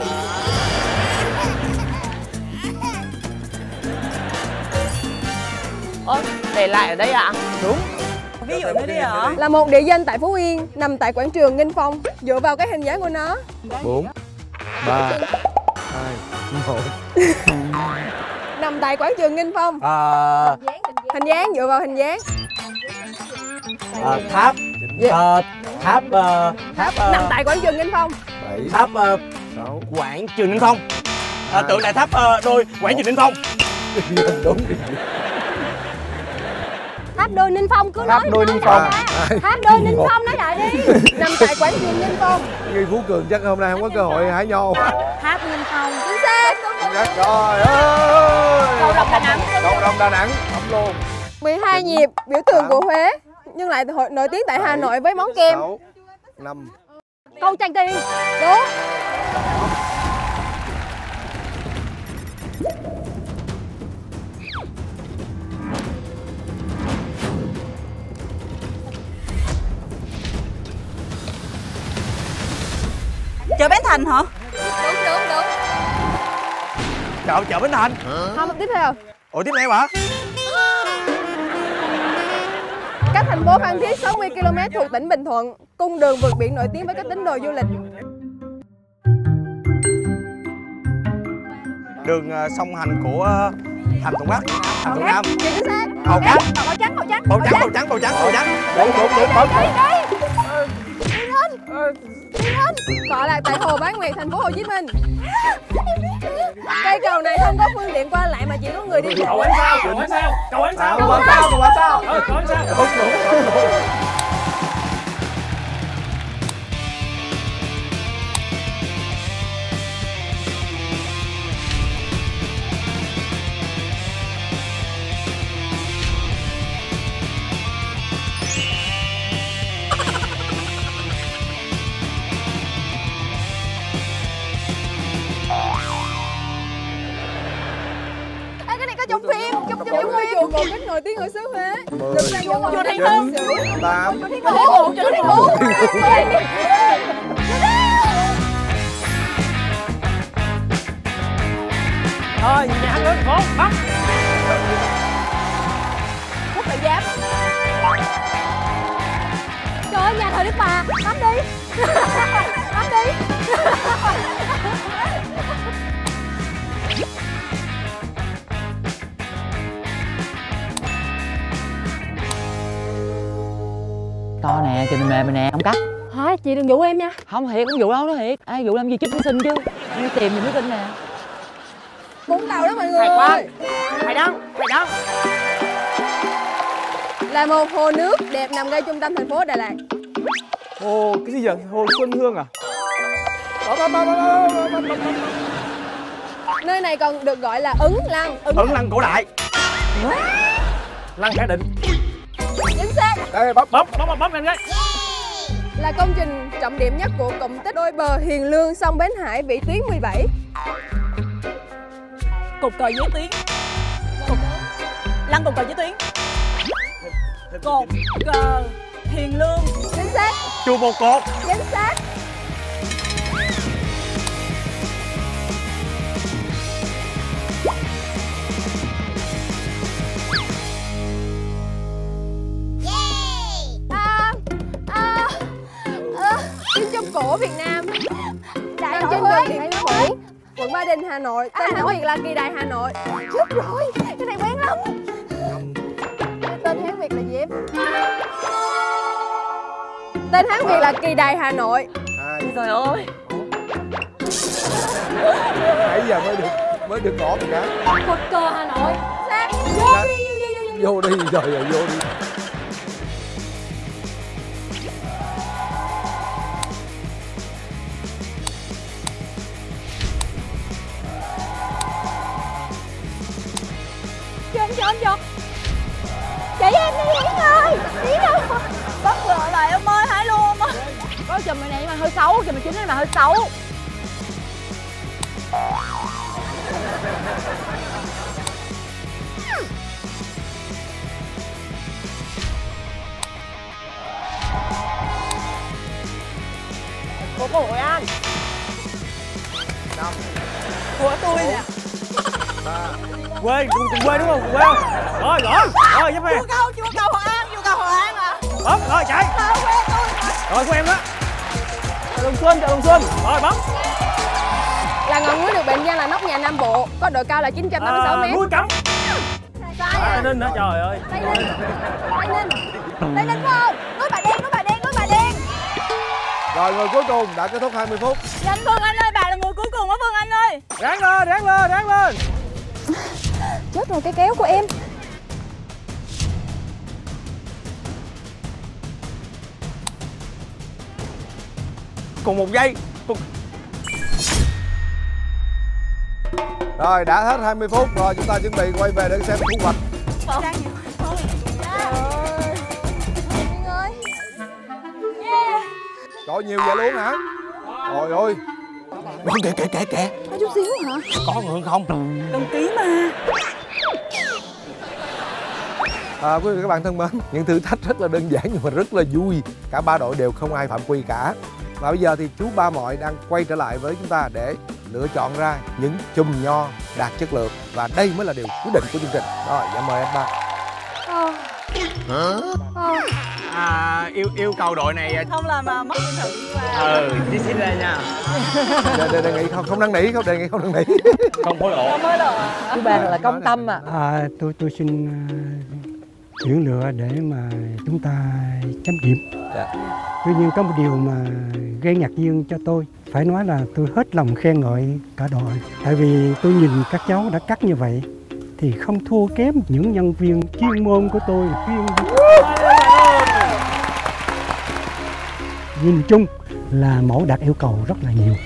Ơ, để lại ở đây ạ? Đúng. Ví dụ nữa đi hả? Là một địa danh tại Phú Yên, nằm tại quảng trường Nghinh Phong. Dựa vào cái hình dáng của nó. Bốn, ba, hai, một. Nằm tại quảng trường Nghinh Phong. À, Hình dáng, dựa vào hình dáng. à, tháp. À, tháp. Uh, tháp. Uh, Nằm tại quảng trường Nghinh Phong. Bảy, tháp. Uh, sáu. Quảng Trường Ninh Phong. À, tượng đài tháp uh, đôi Quảng Trường Ninh Phong. Đúng. Tháp đôi Ninh Phong cứ Tháp nói đôi nói Ninh lại Phong. ra. Tháp đôi Ninh Phong nói lại đi. Nằm tại quảng trường Nghinh Phong. Nghi Phú Cường chắc hôm nay không có cơ hội hái nho. Tháp Nghinh Phong. Chính xác. Chắc rồi ơi. Cầu Rồng Đà Nẵng. Cầu Rồng Đà Nẵng. Ấm luôn. mười hai nhịp biểu tượng của Huế nhưng lại hội- nổi tiếng tại Hà Nội với món kem. sáu, năm. Câu Tràng Tiền. Đúng. Chợ Bến Thành hả? Đúng đúng đúng. Chợ chợ Bến Thành. Không, tiếp theo. Ủa tiếp theo hả? Cách thành phố Phan Thiết sáu mươi ki lô mét thuộc tỉnh Bình Thuận. Cung đường vượt biển nổi tiếng với các tín đồ du lịch. Đường uh, song hành của uh, Hàm Thuận Bắc, Hàm Thuận Nam. Chính xác. Màu cát. Màu trắng, màu trắng. Màu trắng, màu trắng, màu trắng, màu trắng. Đúng đúng đúng đúng. Đi đi. Đi lên. Đi lên. Tọa lạc tại Hồ Bán Nguyệt, thành phố Hồ Chí Minh. Cây cầu này không có phương tiện qua lại mà chỉ có người đi bộ. Cầu ánh sao, cầu ánh sao, cầu ánh sao. Cầu ánh sao, cầu ánh sao. Ừ, cầu ánh sao. Đúng đúng đúng. Ê, cái này có trong phim, trong trong trong phim. Chùa Cổ Kính nổi tiếng ở xứ Huế. Mười, Chùa Thiên chín, Hương. tám. Chùa Thiên Hương. Chùa Thiên Hương. Thôi nhà ăn nữa thành phố bấm. Quốc tự giám. Trời ơi, nhà thờ Đức Bà, bấm đi. Bấm đi. To nè, kìa mềm mày nè, không cắt. Hả, chị đừng dụ em nha. Không thiệt, không dụ đâu, nó thiệt. Ai dụ làm gì chích mới xin chứ. Đi tìm thì mới tin nè. Vũng Tàu đó mọi người. Thầy Quang, thầy Đăng, thầy Đăng. Là một hồ nước đẹp nằm ngay trung tâm thành phố Đà Lạt. Hồ cái gì vậy? Hồ Xuân Hương à? Nơi này còn được gọi là Ứng Lăng. Ứng Lăng cổ đại. Lăng Khải Định. Chính xác. Đây bấm Bấm bấm bấm bấm em gái. Là công trình trọng điểm nhất của cụm tích đôi bờ Hiền Lương sông Bến Hải vĩ tuyến mười bảy. Cột cờ giới tuyến. Cột... Lăng cột cờ giới tuyến. Cột cờ Hiền Lương. Chính xác. Chùa Một Cột. Chính xác. À, à, à, kiến trúc cổ Việt Nam nằm trên đường Điện Biên Phủ, quận Ba Đình, Hà Nội. Tên Hán Việt là Kỳ Đài Hà Nội. Chết rồi, cái này quen lắm. Tên Hán Việt là gì em? Tên Hán Việt là Kỳ Đài Hà Nội. Trời ơi. Nãy giờ mới được mới được ngỏ cả. Cột cờ Hà Nội. Xác. Vô đi, vô đi, vô đi. Vô đi, trời ơi, vô đi. Cho em, cho em, cho. Chị em đi, Yến ơi. Yến ơi. Bất ngờ lại em ơi, hãy luôn em ơi. Có chùm này mà hơi xấu, chùm chính này mà hơi xấu. Của Hội An. Của tôi nè. Quê, cùng, cùng quê đúng không? Cùng quê không? Rồi, rồi, rồi giúp em. Chùa Cầu, chùa Cầu Hội An, chùa Cầu Hội An à. Bấm, rồi chạy. Sao quê tôi mà. Rồi của em đó. Chợ Đồng Xuân, chợ Đồng Xuân. Rồi bấm. Là ngọn núi được mệnh danh là nóc nhà Nam Bộ, có độ cao là chín trăm tám mươi sáu mét. Núi Cấm. Sai Tây à. Ninh hả? Trời ơi. Tây Ninh. Tây Ninh. Tây Ninh phải không? Núi Bà Đen, núi Bà Đen, núi Bà Đen. Rồi người cuối cùng đã kết thúc hai mươi phút. Dạ anh Phương Anh ơi, bà là người cuối cùng á Phương Anh ơi. Ráng lên, ráng lên, ráng lên. Chết rồi, cái kéo của em. Còn một giây. Rồi đã hết hai mươi phút rồi, chúng ta chuẩn bị quay về để xem thu hoạch. Trời ơi. Có nhiều vậy luôn hả? Trời ơi. Kệ kệ kệ kệ. Có chút xíu hả? Có người không? Đồng ký mà. À, quý vị các bạn thân mến, những thử thách rất là đơn giản nhưng mà rất là vui. Cả ba đội đều không ai phạm quy cả. Và bây giờ thì chú Ba Mọi đang quay trở lại với chúng ta để lựa chọn ra những chùm nho đạt chất lượng. Và đây mới là điều quyết định của chương trình. Rồi, dạ mời anh Ba. Ờ. Ờ. À, yêu yêu cầu đội này. Không làm mà mất tinh thần đi qua. Ừ, đi xin ra nha. Đề, đề, đề nghị không không năn nỉ, không đề nghị không năn nỉ. Không hối lộ. Không hối lộ. Chú Ba là công tâm à. À, tôi tôi xin uh, tuyển lựa để mà chúng ta chấm điểm. Dạ. Tuy nhiên có một điều mà gây ngạc nhiên cho tôi, phải nói là tôi hết lòng khen ngợi cả đội. Tại vì tôi nhìn các cháu đã cắt như vậy thì không thua kém những nhân viên chuyên môn của tôi. Chuyên nhìn chung là mẫu đạt yêu cầu rất là nhiều.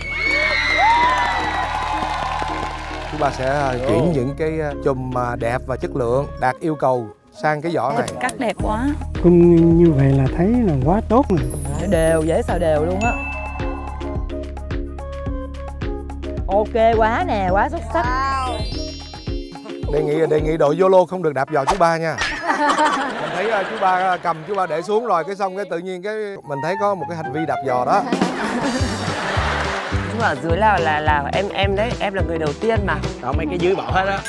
Chúng ta sẽ chuyển những cái chùm mà đẹp và chất lượng đạt yêu cầu sang cái vỏ này. Cắt đẹp quá. Cung như vậy là thấy là quá tốt rồi. Đều, dễ xào đều luôn á. Ok quá nè, quá xuất sắc. Wow. Đề nghị đề nghị đội Yolo không được đạp giò chú Ba nha. Mình thấy uh, chú Ba cầm chú Ba để xuống rồi cái xong cái tự nhiên cái mình thấy có một cái hành vi đạp giò đó. Nhưng ở dưới là là là em em đấy, em là người đầu tiên mà. Đó, mấy cái dưới bỏ hết á.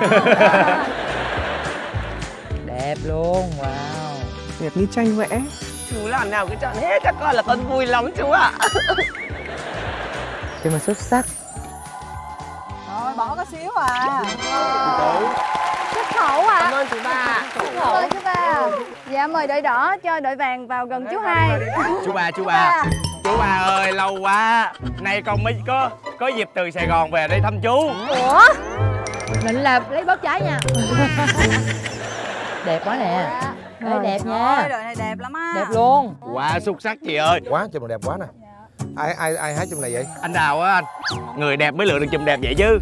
Đẹp luôn, wow. Đẹp như tranh vẽ. Chú làm nào cứ chọn hết, các con là con vui lắm chú ạ. Nhưng mà xuất sắc. Rồi bỏ có xíu à. Xuất khẩu à. Cảm ơn chú ba. Cảm ơn chú ba. Dạ mời đội đỏ cho đội vàng vào gần chú hai. Chú ba, chú ba. Chú ba ơi, lâu quá. Nay con mới có có dịp từ Sài Gòn về đây thăm chú. Ủa? Định là lấy bóp trái nha. Đẹp quá nè. Ê, đẹp nha. Đội này đẹp lắm á. Đẹp luôn. Quá xuất sắc chị ơi. Quá, chùm đẹp quá nè. Ai ai ai hái chùm này vậy? Anh Đào á anh. Người đẹp mới lựa được chùm đẹp vậy chứ.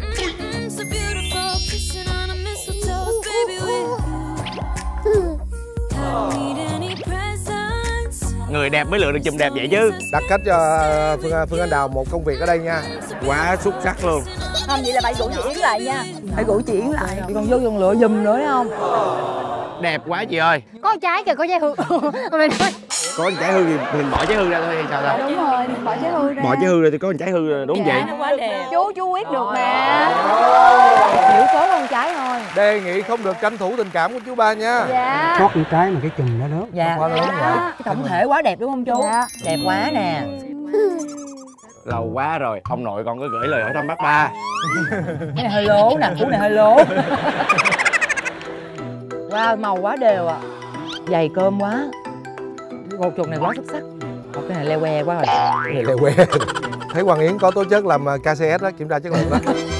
Người đẹp mới lựa được chùm đẹp vậy chứ. Đặt cách cho Phương Phương Anh Đào một công việc ở đây nha. Quá xuất sắc luôn. Không, vậy là phải rủ chị Yến lại nha. Phải rủ chị Yến lại. Chị còn vô còn lựa giùm nữa đấy không? Đẹp quá chị ơi. Có trái kìa, có trái hương. Mình nói. Có trái hư thì mình bỏ trái hư ra thôi hay sao ta? Đúng rồi, mình bỏ trái hương ra. Bỏ trái hư ra thì có trái hư rồi, đúng vậy? Nó quá đẹp. Chú chú quyết được mà. Hiểu số con trái thôi. Đề nghị không được tranh thủ tình cảm của chú ba nha. Dạ. Sót một trái mà cái chùm nó lớn. Dạ. Quá lớn vậy. Cái tổng thể quá đẹp đúng không chú? Dạ. Đẹp quá nè. Lâu quá rồi, ông nội con có gửi lời hỏi thăm bác ba. Cái này hơi lố nè, cú này hơi lố. Wow, màu quá đều ạ. À. Dày cơm quá. Một chục này quá xuất sắc. Một cái này leo que quá rồi. Cái này leo que. Thấy Hoàng Yến có tố chất làm ca xê ét đó, kiểm tra chất lượng đó.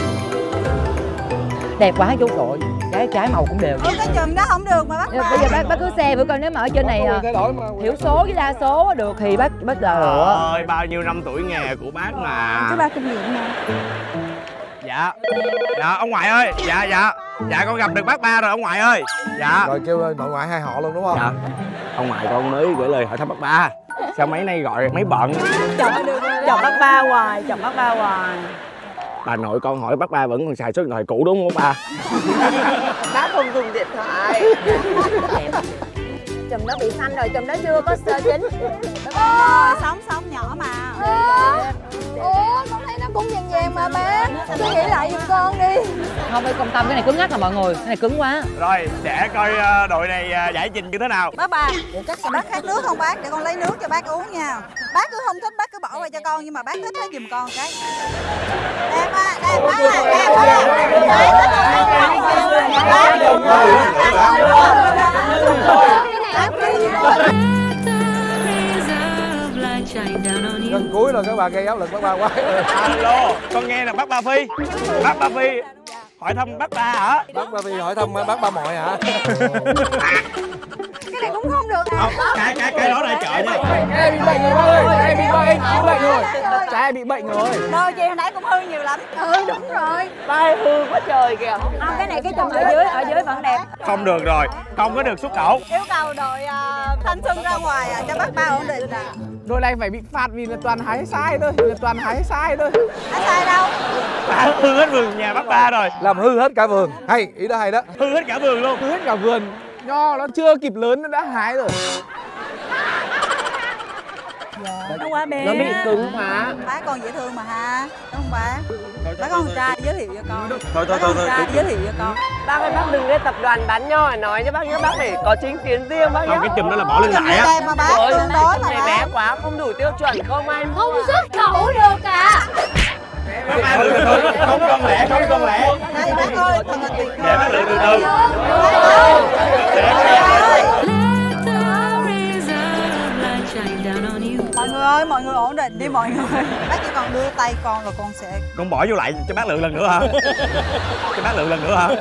Đẹp quá chú nội. Trái trái màu cũng đều. Ủa, cái chùm đó không được mà bác ba. Bây giờ bác, bác cứ xe bữa coi nếu mà ở trên này thiểu số với đa số được thì bác bác là lựa. Ơi, bao nhiêu năm tuổi nghề của bác mà. Chú ba kinh nghiệm mà. Dạ. Dạ ông ngoại ơi. Dạ dạ. Dạ con gặp được bác ba rồi ông ngoại ơi. Dạ. Rồi kêu nội ngoại hai họ luôn đúng không? Dạ. Ông ngoại con mới gửi lời hỏi thăm bác ba. Sao mấy nay gọi mấy bận. Chọc chọc bác ba hoài, chọc bác ba hoài. Bà nội con hỏi bác ba vẫn còn xài số điện thoại cũ đúng không ba? Bác không dùng điện thoại. Chùm nó bị xanh rồi, chùm nó chưa có sơ chín. Rồi, sống sống nhỏ mà. Ủa, con thấy nó cũng vàng vàng mà bé. Suy nghĩ lại giùm con đi. Không phải công tâm, cái này cứng ngắc là mọi người. Cái này cứng quá. Rồi, để coi đội này giải trình như thế nào. Bác ba, bác khát nước không bác? Để con lấy nước cho bác uống nha. Bác cứ không thích bác cứ bỏ qua cho con, nhưng mà bác thích hết giùm con cái. Đẹp á, đẹp quá, đẹp Gần cuối rồi các bạn gây áp lực bác ba quá. Alo, con nghe là bác Ba Phi. Bác Ba Phi hỏi thăm bác ba hả? Bác Ba Phi hỏi thăm bác Ba Mọi hả? Cái này cũng không được à? Cái cái cái đó ra chợ nha. Em bị bệnh rồi ơi, em bị bệnh, bị bệnh rồi. Trái bị bệnh rồi. Đôi chị hồi nãy cũng hư nhiều lắm. Ừ đúng rồi. Ba hư quá trời kìa. Không, cái này cái chùm ở dưới, ở dưới vẫn đẹp. Không được rồi, không có được xuất khẩu. Yêu cầu đội uh, thanh xuân ra ngoài à, cho bác ba ổn định à. Đội này phải bị phạt vì là toàn hái sai thôi, là toàn hái sai thôi. Hái sai đâu? Đã hư hết vườn nhà bác ba rồi. Làm hư hết cả vườn. Hay, ý đó hay đó. Hư hết cả vườn luôn. Hư hết cả vườn. Nho nó chưa kịp lớn nó đã hái rồi. Nó quá bé. Nó bị cứng quá. Bác con dễ thương mà ha. Đúng không bác? Bác có con trai giới thiệu cho con. Thôi thôi thôi thôi. Giới thiệu cho con. Bác ơi, bác đừng lên tập đoàn bán nho để nói cho bác nhé, bác phải có chính kiến riêng bác nhé. Không, cái chùm đó là bỏ lên lại á. Đẹp mà bác, tương đối mà này bác. bé quá, không đủ tiêu chuẩn không anh? Không xuất khẩu được à? Bác ba lựa từ từ, không con lẻ, không con lẻ. Đây bác ơi, thật là tuyệt Để bác lựa từ từ. Mọi người ơi, mọi người ổn định đi mọi người. Bác chỉ còn đưa tay con rồi con sẽ... Con bỏ vô lại cho bác lựa lần nữa hả? Cho bác lựa lần nữa hả?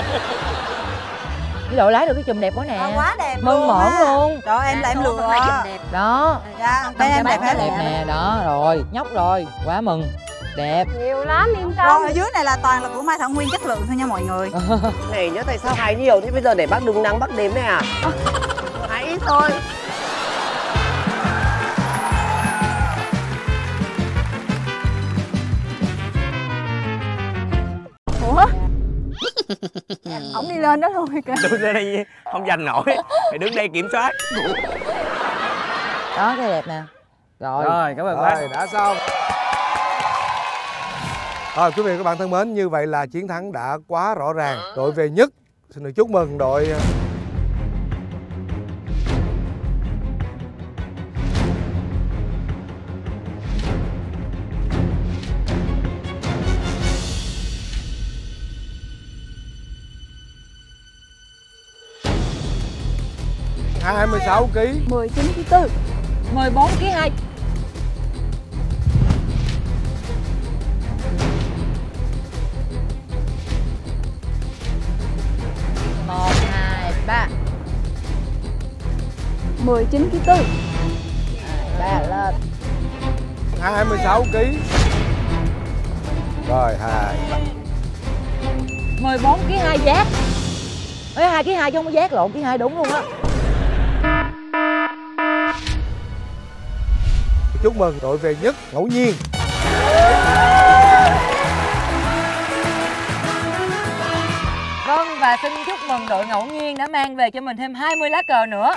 Cái độ lái được cái chùm đẹp quá nè. À, quá đẹp mơn luôn mởn á. luôn. Rồi em là em lựa. Đó. Dạ, bên em đẹp hết. Đẹp nè, đó rồi, nhóc rồi, quá mừng. Đẹp. Nhiều lắm, yên tâm. Rồi ở dưới này là toàn là của Mai Thảo Nguyên chất lượng thôi nha mọi người. Này nhá, tại sao hái nhiều thế bây giờ để bác đứng nắng bác đếm này à? Hái ít thôi. Ủa? Ổng đi lên đó luôn kìa. Đứng lên đây không giành nổi. Phải đứng đây kiểm soát. Đó, cái đẹp nè. Rồi. Rồi, cảm ơn bác. Rồi, đã xong. Rồi quý vị và các bạn thân mến, như vậy là chiến thắng đã quá rõ ràng. Đội về nhất xin được chúc mừng đội hai mươi sáu ki lô gam. mười chín ký tư. mười bốn ký hai. Một, hai, ba. mười chín ký tư. Ba lên. hai mươi sáu ki lô gam. Rồi hai. mười bốn ký hai giác. Ê, hai ký hai chứ không có giác, lộn, ký hai đúng luôn á. Chúc mừng đội về nhất ngẫu nhiên. Vâng, và xin chúc mừng đội ngẫu nhiên đã mang về cho mình thêm hai mươi lá cờ nữa.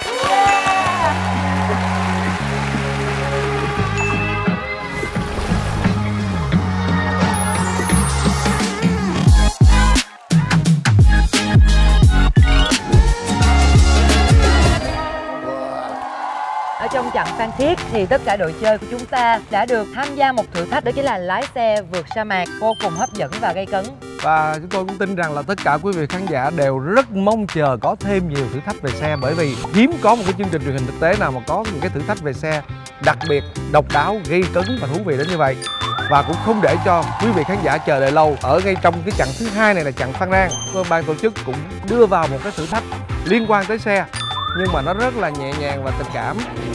Ở trong trận Phan Thiết thì tất cả đội chơi của chúng ta đã được tham gia một thử thách, đó chính là lái xe vượt sa mạc vô cùng hấp dẫn và gây cấn. Và chúng tôi cũng tin rằng là tất cả quý vị khán giả đều rất mong chờ có thêm nhiều thử thách về xe, bởi vì hiếm có một cái chương trình truyền hình thực tế nào mà có những cái thử thách về xe đặc biệt, độc đáo, gây cấn và thú vị đến như vậy. Và cũng không để cho quý vị khán giả chờ đợi lâu. Ở ngay trong cái chặng thứ hai này là chặng Phan Rang, ban tổ chức cũng đưa vào một cái thử thách liên quan tới xe, nhưng mà nó rất là nhẹ nhàng và tình cảm.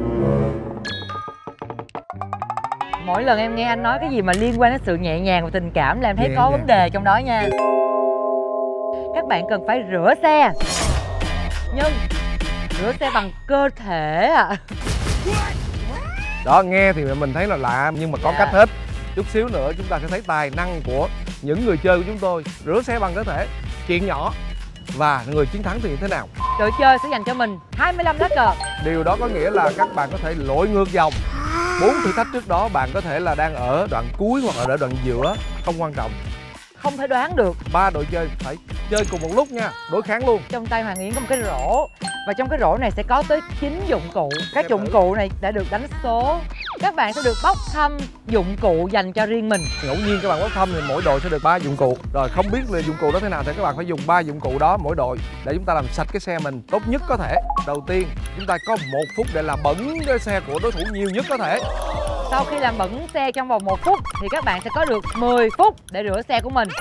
Mỗi lần em nghe anh nói cái gì mà liên quan đến sự nhẹ nhàng và tình cảm là em thấy Nhẹ có nhàng. vấn đề trong đó nha. Các bạn cần phải rửa xe, nhưng rửa xe bằng cơ thể ạ. À. Đó, nghe thì mình thấy là lạ nhưng mà có Dạ. cách hết. Chút xíu nữa chúng ta sẽ thấy tài năng của những người chơi của chúng tôi rửa xe bằng cơ thể, chuyện nhỏ. Và người chiến thắng thì như thế nào? Đội chơi sẽ dành cho mình hai mươi lăm lá cờ. Điều đó có nghĩa là các bạn có thể lội ngược dòng. Bốn thử thách trước đó bạn có thể là đang ở đoạn cuối hoặc là ở đoạn giữa, không quan trọng. Không thể đoán được. Ba đội chơi phải chơi cùng một lúc nha, đối kháng luôn. Trong tay Hoàng Yến có một cái rổ, và trong cái rổ này sẽ có tới chín dụng cụ. Các dụng cụ này đã được đánh số. Các bạn sẽ được bốc thăm dụng cụ dành cho riêng mình. Ngẫu nhiên các bạn bốc thăm thì mỗi đội sẽ được ba dụng cụ. Rồi không biết là dụng cụ đó thế nào thì các bạn phải dùng ba dụng cụ đó mỗi đội để chúng ta làm sạch cái xe mình tốt nhất có thể. Đầu tiên chúng ta có một phút để làm bẩn cái xe của đối thủ nhiều nhất có thể. Sau khi làm bẩn xe trong vòng một phút thì các bạn sẽ có được mười phút để rửa xe của mình.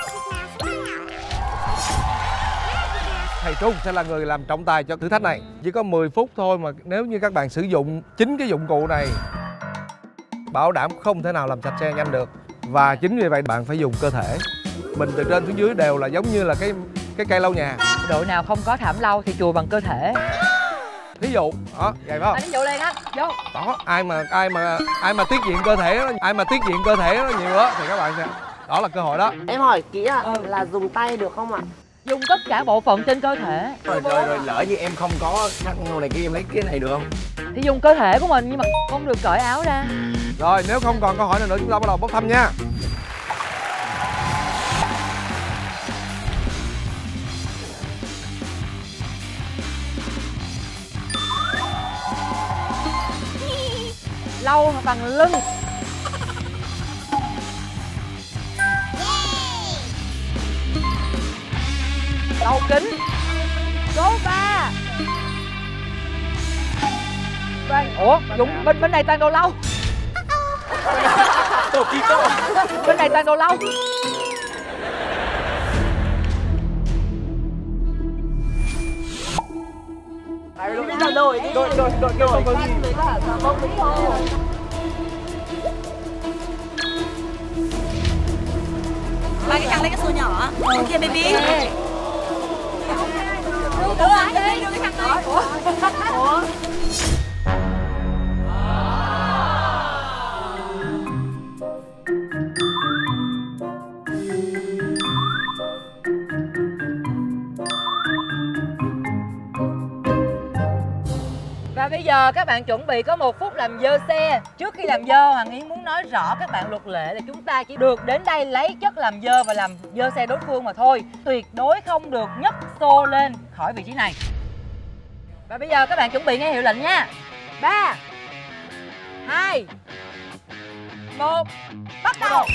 Thầy Trung sẽ là người làm trọng tài cho thử thách này. Chỉ có mười phút thôi mà nếu như các bạn sử dụng chính cái dụng cụ này, bảo đảm không thể nào làm sạch xe nhanh được. Và chính vì vậy bạn phải dùng cơ thể. Mình từ trên xuống dưới đều là giống như là cái cái cây lau nhà. Đội nào không có thảm lau thì chùi bằng cơ thể. Thí dụ, đó, vậy phải không? Anh ví dụ liền á, vô. Đó, ai mà ai mà ai mà tiết diện cơ thể đó, ai mà tiết diện cơ thể nó nhiều á thì các bạn sẽ, đó là cơ hội đó. Em hỏi kỹ ạ, à, là dùng tay được không ạ? Dùng tất cả bộ phận trên cơ thể. Rồi rồi rồi lỡ như em không có khăn này kia em lấy cái này được không? Thì dùng cơ thể của mình nhưng mà không được cởi áo ra. Rồi nếu không còn câu hỏi nào nữa chúng ta bắt đầu bốc thăm nha. Lau bằng lưng. Lau kính. Số ba. Ủa, Dũng, bên bên này toàn đồ lau. Bên này toàn đồ lau. Đổi đổi đổi đổi đổi đổi khăn với cả xà bông với thô. Ba cái khăn lấy cái xô nhỏ. Ok baby. Đưa anh đi, đưa cái khăn này. Ủa? Ủa? Và bây giờ các bạn chuẩn bị có một phút làm dơ xe. Trước khi làm dơ, Hoàng Yến muốn nói rõ các bạn luật lệ là chúng ta chỉ được đến đây lấy chất làm dơ và làm dơ xe đối phương mà thôi. Tuyệt đối không được nhấc xô lên khỏi vị trí này. Và bây giờ các bạn chuẩn bị nghe hiệu lệnh nha. Ba, hai, một, bắt đầu.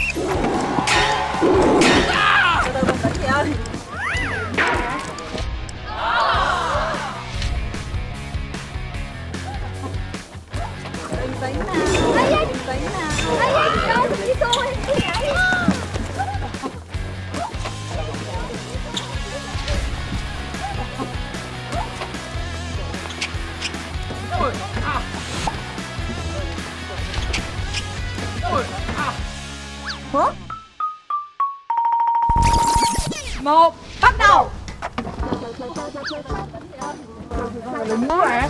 Từ từ bình tĩnh chị ơi. Bình tĩnh nào, bình tĩnh nào. Đi xô em đi nhảy. Hả? Một, bắt đầu. Đừng múa nè.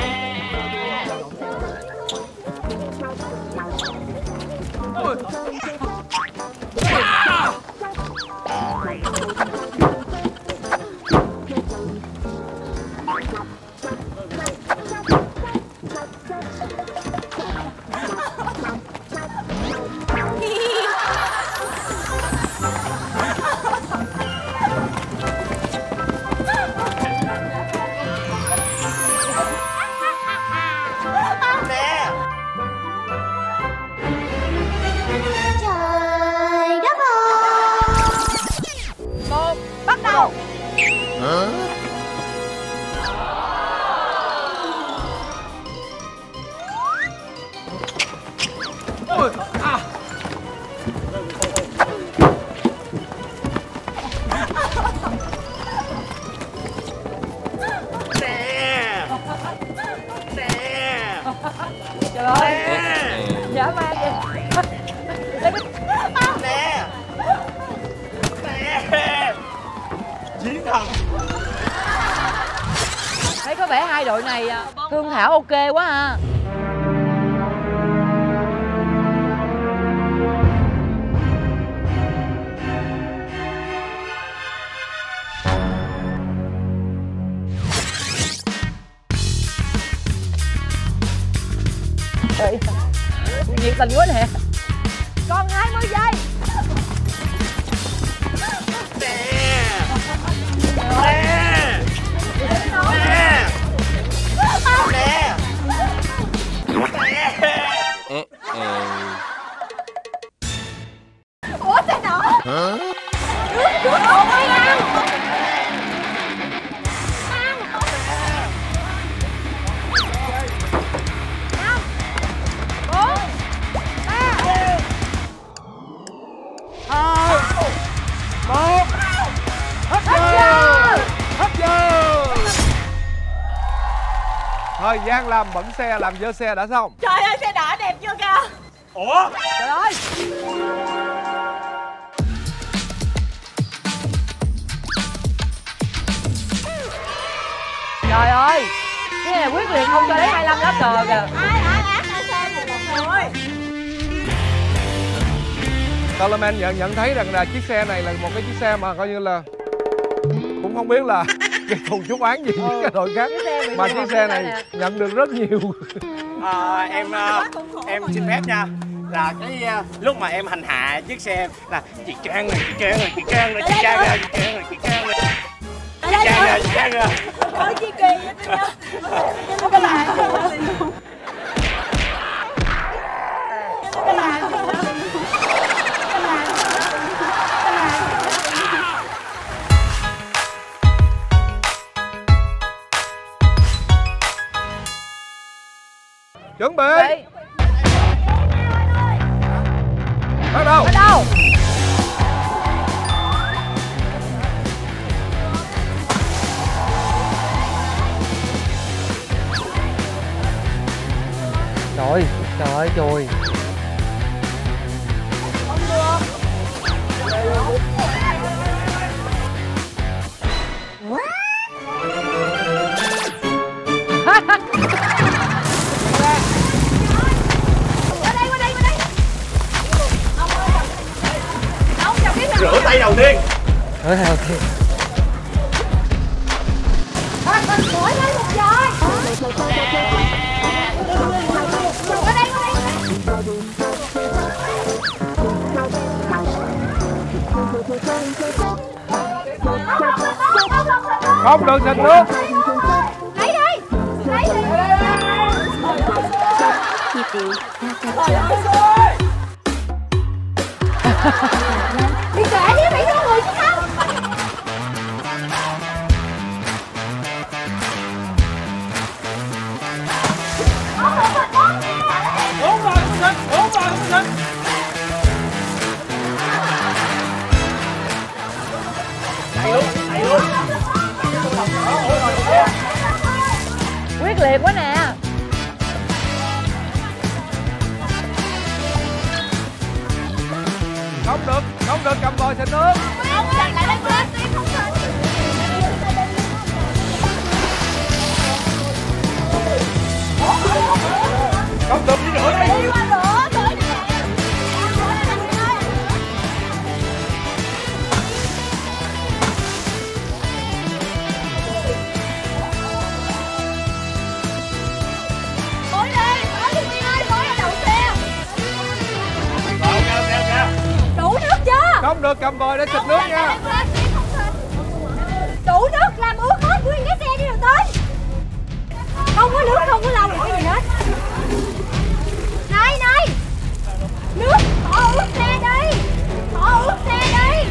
Trời ơi, dã man vậy. Nè, nè, chiến thần. Thấy có vẻ hai đội này thương thảo ok quá ha. Nhiệt tình quá nè. Còn hai mươi giây. Nè. Nè. Nè. Nè. Ủa xe nổ. Hả? Nước ôi ăn. Thời gian làm bẩn xe, làm dơ xe đã xong. Trời ơi, xe đỏ đẹp chưa kìa. Ủa? Trời ơi. Trời ơi, cái này quyết liệt không cho lấy hai mươi lăm lá cờ kìa. Ai ai ác ai xe này một người. Solomon nhận nhận thấy rằng là chiếc xe này là một cái chiếc xe mà coi như là cũng không biết là gây thù chuốc oán gì với cái đội khác, mà chiếc xe này nhận được rất nhiều. À, em em xin phép nha, là cái lúc mà em hành hạ chiếc xe là chị Trang này, chị Trang này, chị Trang này, chị Trang này, chị Trang này, chị Trang này, chị Trang này, chị Trang này. Ôi chi kỳ vậy tôi nhớ. Không có làm gì hết. Không có làm gì hết. Chuẩn bị. Bắt đầu. Bắt đầu. Trời, trời ơi trời. Không được. Rửa tay đầu tiên. Rửa tay đầu tiên. Mỗi lấy một giây. Không được xịt nước. Lấy đi. Lấy đi. Đi kệ đi, bị thương người chứ không. Uống rồi không xịt, uống rồi không xịt. Chạy luôn, chạy luôn. Quyết liệt quá nè. Không được, không được cầm vòi xịt nước. Không được đi nữa đi. Không được cầm vòi để xịt nước nha. Đủ nước làm ướt hết nguyên cái xe đi rồi tới. Không có nước, không có lau được cái gì hết. Này này, nước họ ướt xe đi, họ ướt xe đi.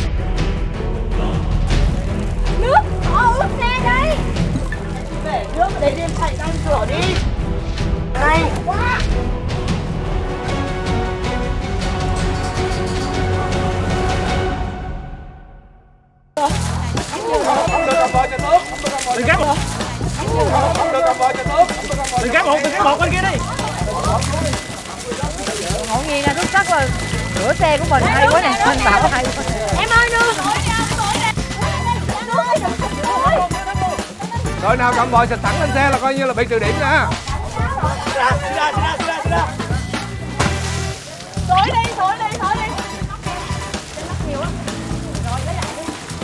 Nước họ ướt xe đi. Để nước để đêm chạy răng rửa đi. Này quá. Không được cầm vòi xịt nước. Đừng gác một. Không được cầm vòi xịt nước. Đừng gác một, đừng gác một bên kia đi. Ngẫu nhiên là xuất sắc là rửa xe của mình hay quá nè. Mình bảo hay quá. Em ơi nước. Đội nào cầm vòi xịt thẳng lên xe là coi như là bị trừ điểm nha. Thổi đi, thổi đi, thổi đi. Nhiều lắm. Rồi lấy lại đi.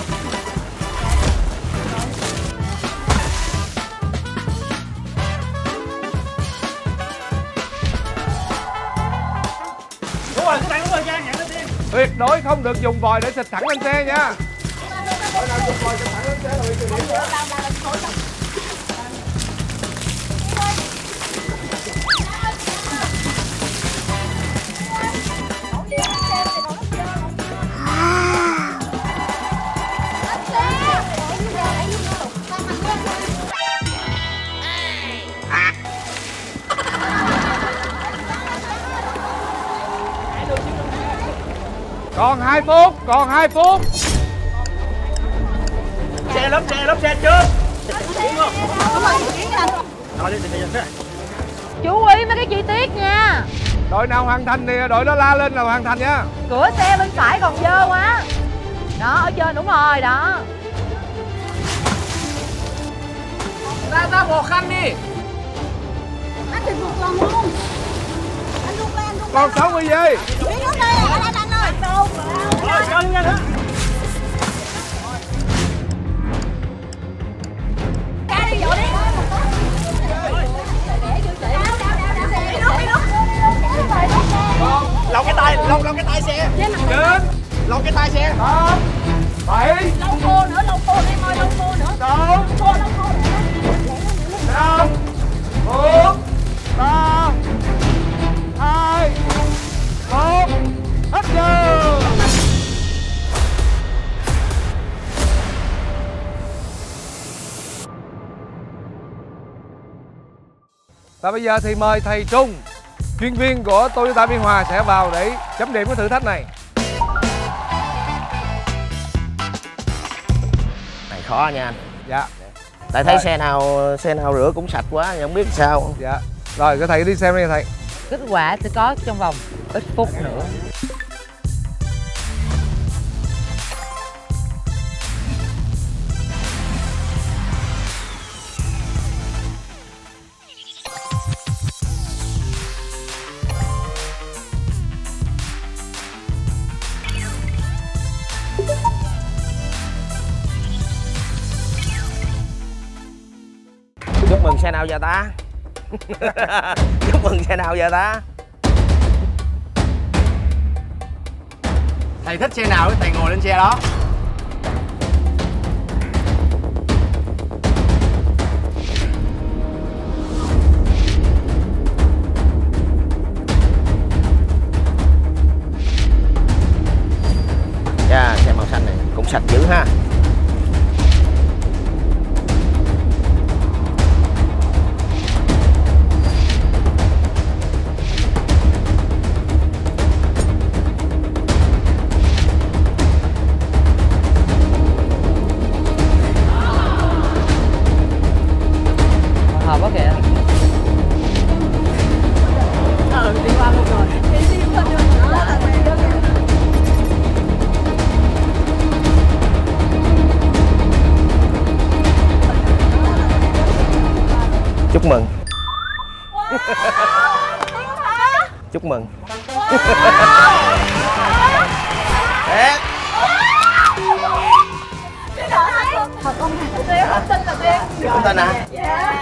Đúng rồi, các bạn đúng rồi nha, nhận lên tiên. Tuyệt đối không được dùng vòi để xịt thẳng lên xe nha. Đội nào dùng vòi xịt thẳng lên xe là bị trừ điểm nha. Còn hai phút, còn hai phút. Xe lốp xe, lốp xe chưa? Rồi đi, đi, đi. Chú ý mấy cái chi tiết nha. Đội nào hoàn thành thì đội đó la lên là hoàn thành nha. Cửa xe bên phải còn dơ quá. Đó, ở trên đúng rồi, đó. Ra ra bò khăn đi. Anh thì vượt lòng luôn. Anh rút lên, rút lên. Còn sáu mươi giây. Đi nước đây, anh anh anh ơi. Rồi, cân nhanh hả? Ra đi, dội đi. Lồng cái tay, lồng lồng cái tay xe. Chín. Lồng cái tay xe. Tám. Bảy. Lâu khô nữa, lâu khô em ơi, lâu khô nữa. Sáu. Khô, lâu khô nữa. Năm. Bốn. Ba. Hai. Một. Hết giờ. Và bây giờ thì mời thầy Trung, chuyên viên của Toyota Biên Hòa sẽ vào để chấm điểm cái thử thách này. Này khó nha anh. Dạ. Tại thấy Rồi. xe nào xe nào rửa cũng sạch quá, không biết sao. Dạ. Rồi cái thầy đi xem đi thầy. Kết quả sẽ có trong vòng ít phút nữa. Chúc mừng xe nào giờ ta? Chúc mừng xe nào giờ ta? Thầy thích xe nào thì thầy ngồi lên xe đó. hợp quá kìa. Ờ, đi qua luôn rồi. Đi đi qua luôn. Chúc mừng. Chúc mừng. Ê. Thật không? Tuyên không tin là Tuyên. Không tin hả? Dạ.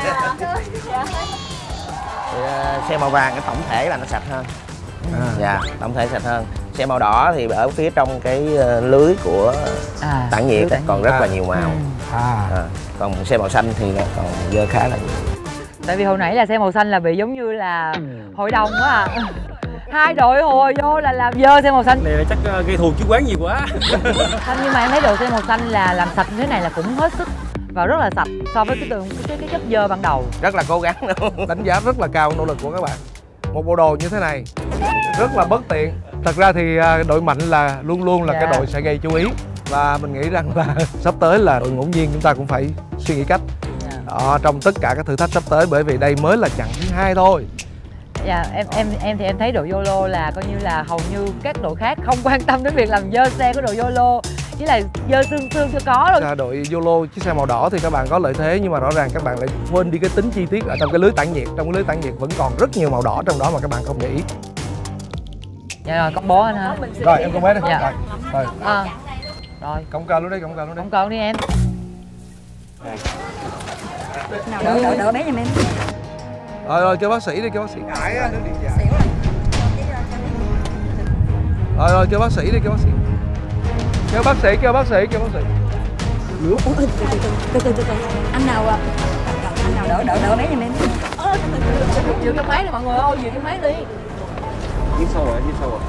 Thì, uh, xe màu vàng cái tổng thể là nó sạch hơn. À. Dạ, tổng thể sạch hơn. Xe màu đỏ thì ở phía trong cái uh, lưới của à, tản nhiệt tản còn rất à. là nhiều màu. Ừ. À. À. Còn xe màu xanh thì nó còn dơ khá là nhiều. Tại vì hồi nãy là xe màu xanh là bị giống như là hội đồng quá à. Hai đội hồi vô là làm dơ xe màu xanh. Này là chắc uh, gây thù chứ quán nhiều quá. Không, nhưng mà em thấy đội xe màu xanh là làm sạch như thế này là cũng hết sức và rất là sạch so với cái tường cái cái chất dơ ban đầu. Rất là cố gắng luôn. Đánh giá rất là cao nỗ lực của các bạn. Một bộ đồ như thế này rất là bất tiện. Thật ra thì đội mạnh là luôn luôn là dạ. cái đội sẽ gây chú ý. Và mình nghĩ rằng là sắp tới là đội ngẫu nhiên chúng ta cũng phải suy nghĩ cách dạ. Đó, trong tất cả các thử thách sắp tới, bởi vì đây mới là chặng thứ hai thôi. Dạ, em em em thì em thấy đội YOLO là coi như là hầu như các đội khác không quan tâm đến việc làm dơ xe của đội YOLO, chỉ là dơ xương xương cho có thôi. Đội YOLO chiếc xe màu đỏ thì các bạn có lợi thế, nhưng mà rõ ràng các bạn lại quên đi cái tính chi tiết ở trong cái lưới tản nhiệt. Trong cái lưới tản nhiệt vẫn còn rất nhiều màu đỏ trong đó mà các bạn không để ý. Dạ rồi, công bố anh ha. Rồi em công bố đây. Dạ. Rồi. Rồi. À. Rồi. Cộng cờ luôn đi, cộng cờ luôn đi. Cộng cờ đi em. Nào đỡ đỡ đỡ bé giùm em. Rồi rồi kêu bác sĩ đi, kêu bác sĩ. Ngại á, nước điện giải. Rồi rồi kêu bác sĩ đi, kêu bác sĩ. Kêu bác sĩ, kêu bác sĩ, kêu bác sĩ. Ủa, từ từ từ từ từ từ. Anh nào anh nào đỡ đỡ đỡ bé giùm em. Ơ, giữ cái máy này mọi người ơi, giữ cái máy đi. Giết sâu rồi, giết sâu rồi.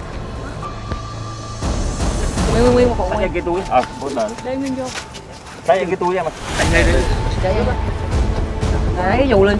Nguyên nguyên một bộ. Anh cái túi. Ờ, bố tờ. Đây nguyên vô. Cái cái túi em ạ. Anh đây đi. Chạy vô. Lấy cái dù lên.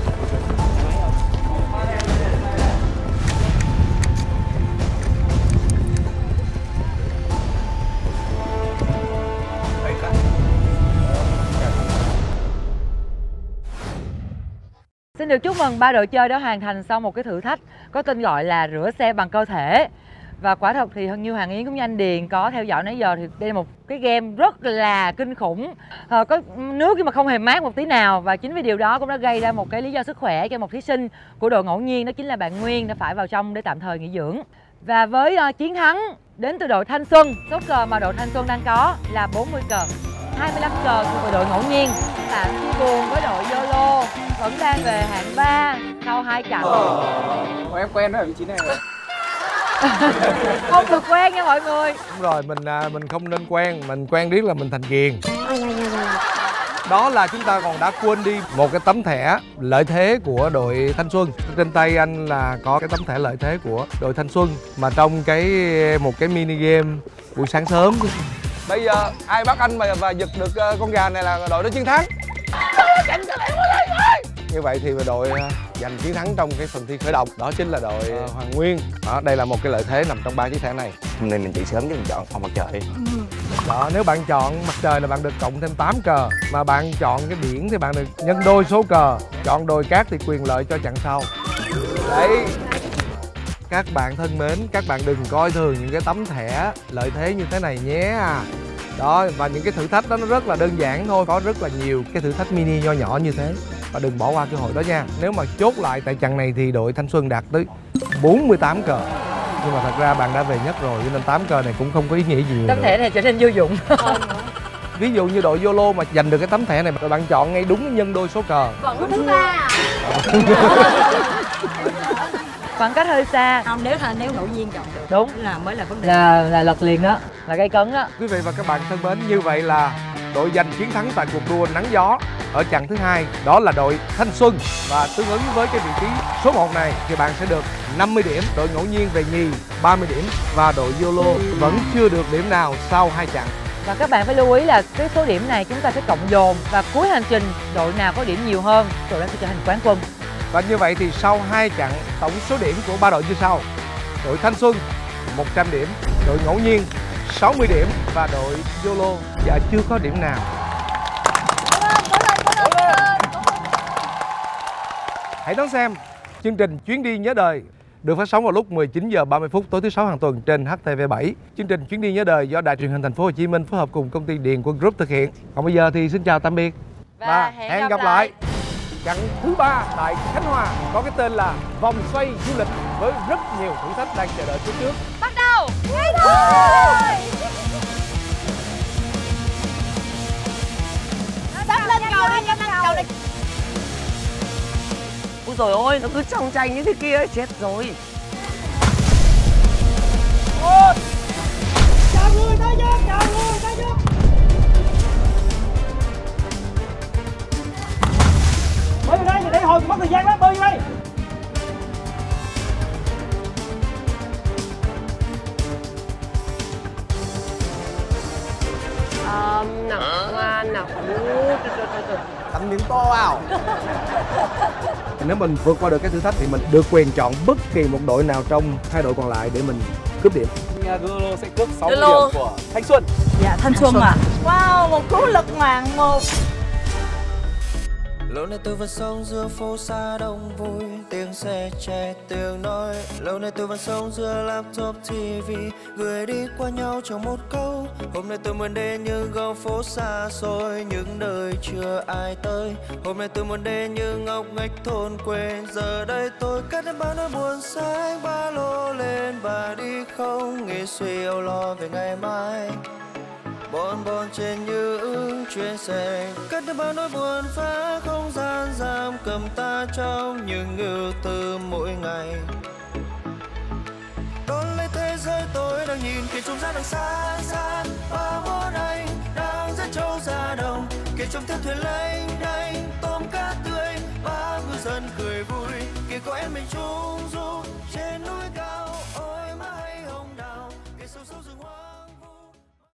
Xin được chúc mừng ba đội chơi đã hoàn thành xong một cái thử thách có tên gọi là rửa xe bằng cơ thể. Và quả thật thì như Hoàng Yến cũng như anh Điền có theo dõi nãy giờ thì đây là một cái game rất là kinh khủng. À, có nước nhưng mà không hề mát một tí nào. Và chính vì điều đó cũng đã gây ra một cái lý do sức khỏe cho một thí sinh của đội ngẫu nhiên, đó chính là bạn Nguyên đã phải vào trong để tạm thời nghỉ dưỡng. Và với uh, chiến thắng đến từ đội Thanh Xuân, số cờ mà đội Thanh Xuân đang có là bốn mươi cờ, hai mươi lăm cờ của đội ngẫu nhiên. Tạm chia buồn với đội YOLO vẫn đang về hạng ba sau hai trận. Ồ, em quen ở vị trí này rồi. Không được quen nha mọi người. Đúng rồi, mình à, mình không nên quen, mình quen biết là mình thành ghiền. Đó là chúng ta còn đã quên đi một cái tấm thẻ lợi thế của đội Thanh Xuân. Trên tay anh là có cái tấm thẻ lợi thế của đội Thanh Xuân, mà trong cái một cái mini game buổi sáng sớm. Bây giờ ai bắt anh và, và giật được con gà này là đội đó chiến thắng. Như vậy thì đội giành chiến thắng trong cái phần thi khởi động, đó chính là đội Hoàng Nguyên. Đó, đây là một cái lợi thế nằm trong ba chiếc thẻ này. Hôm nay mình chạy sớm chứ mình chọn phòng mặt trời đi. Đó, nếu bạn chọn mặt trời là bạn được cộng thêm tám cờ, mà bạn chọn cái biển thì bạn được nhân đôi số cờ, chọn đồi cát thì quyền lợi cho chặng sau. Đấy, các bạn thân mến, các bạn đừng coi thường những cái tấm thẻ lợi thế như thế này nhé. Đó, và những cái thử thách đó nó rất là đơn giản thôi, có rất là nhiều cái thử thách mini nho nhỏ như thế. Và đừng bỏ qua cơ hội đó nha. Nếu mà chốt lại tại chặng này thì đội Thanh Xuân đạt tới bốn mươi tám cờ. Nhưng mà thật ra bạn đã về nhất rồi, cho nên tám cờ này cũng không có ý nghĩa gì nhiều. Tấm thẻ này trở nên vô dụng. Ví dụ như đội YOLO mà giành được cái tấm thẻ này mà bạn chọn ngay đúng nhân đôi số cờ. Còn có thứ ba. Khoảng cách hơi xa. Không, nếu là nếu ngẫu nhiên chọn được. Đúng là mới là vấn đề. Là là lật liền đó, là gây cấn đó. Quý vị và các bạn thân mến, như vậy là đội giành chiến thắng tại cuộc đua nắng gió ở chặng thứ hai đó là đội Thanh Xuân, và tương ứng với cái vị trí số một này thì bạn sẽ được năm mươi điểm, đội ngẫu nhiên về nhì ba mươi điểm và đội YOLO vẫn chưa được điểm nào sau hai chặng. Và các bạn phải lưu ý là cái số điểm này chúng ta sẽ cộng dồn và cuối hành trình đội nào có điểm nhiều hơn đội đó sẽ trở thành quán quân. Và như vậy thì sau hai chặng, tổng số điểm của ba đội như sau: đội Thanh Xuân một trăm điểm, đội ngẫu nhiên sáu mươi điểm và đội YOLO dạ chưa có điểm nào. Hãy đón xem chương trình Chuyến đi nhớ đời được phát sóng vào lúc mười chín giờ ba mươi phút tối thứ sáu hàng tuần trên H T V bảy. Chương trình Chuyến đi nhớ đời do Đài Truyền hình Thành phố Hồ Chí Minh phối hợp cùng công ty Điện Quân Group thực hiện. Còn bây giờ thì xin chào tạm biệt và, và hẹn, hẹn gặp, gặp lại. Chặng thứ ba tại Khánh Hòa có cái tên là vòng xoay du lịch với rất nhiều thử thách đang chờ đợi phía trước. Bắt đầu ngay thôi. Sắp lên cầu đi, nhanh lên cầu đi. Ôi dồi ôi, nó cứ trong tranh như thế kia, chết rồi. Chào người ta vô, chào người ta vô. Bơi vào đây, để hồi mất thời gian đó, bơi vô đây. Um, nào, ngoan nào. Tắm miếng to vào. Nếu mình vượt qua được cái thử thách thì mình được quyền chọn bất kỳ một đội nào trong hai đội còn lại để mình cướp điểm. Golo sẽ cướp sáu mươi Golo. điểm của Thanh Xuân. Dạ Thanh Xuân à. Wow, một cú lật ngoạn một. Lâu nay tôi vẫn sống giữa phố xa đông vui, tiếng xe trẻ tiếng nói. Lâu nay tôi vẫn sống giữa laptop ti vi, người đi qua nhau trong một câu. Hôm nay tôi muốn đến những góc phố xa xôi, những nơi chưa ai tới. Hôm nay tôi muốn đến những ngóc ngách thôn quê. Giờ đây tôi cất đến bao nỗi buồn, xách ba lô lên và đi không nghĩ suy âu lo về ngày mai. Bon bon trên những chuyến xe, cất đi bao nỗi buồn phá không gian giam cầm ta trong những ưu tư mỗi ngày. Đón lấy thế giới tôi đang nhìn kia trông ra đằng xa xa, ba bốn anh đang dắt trâu ra đồng, kia trong theo thuyền lênh đênh tôm cá tươi, ba ngư dân cười vui, kia có em mình chung du.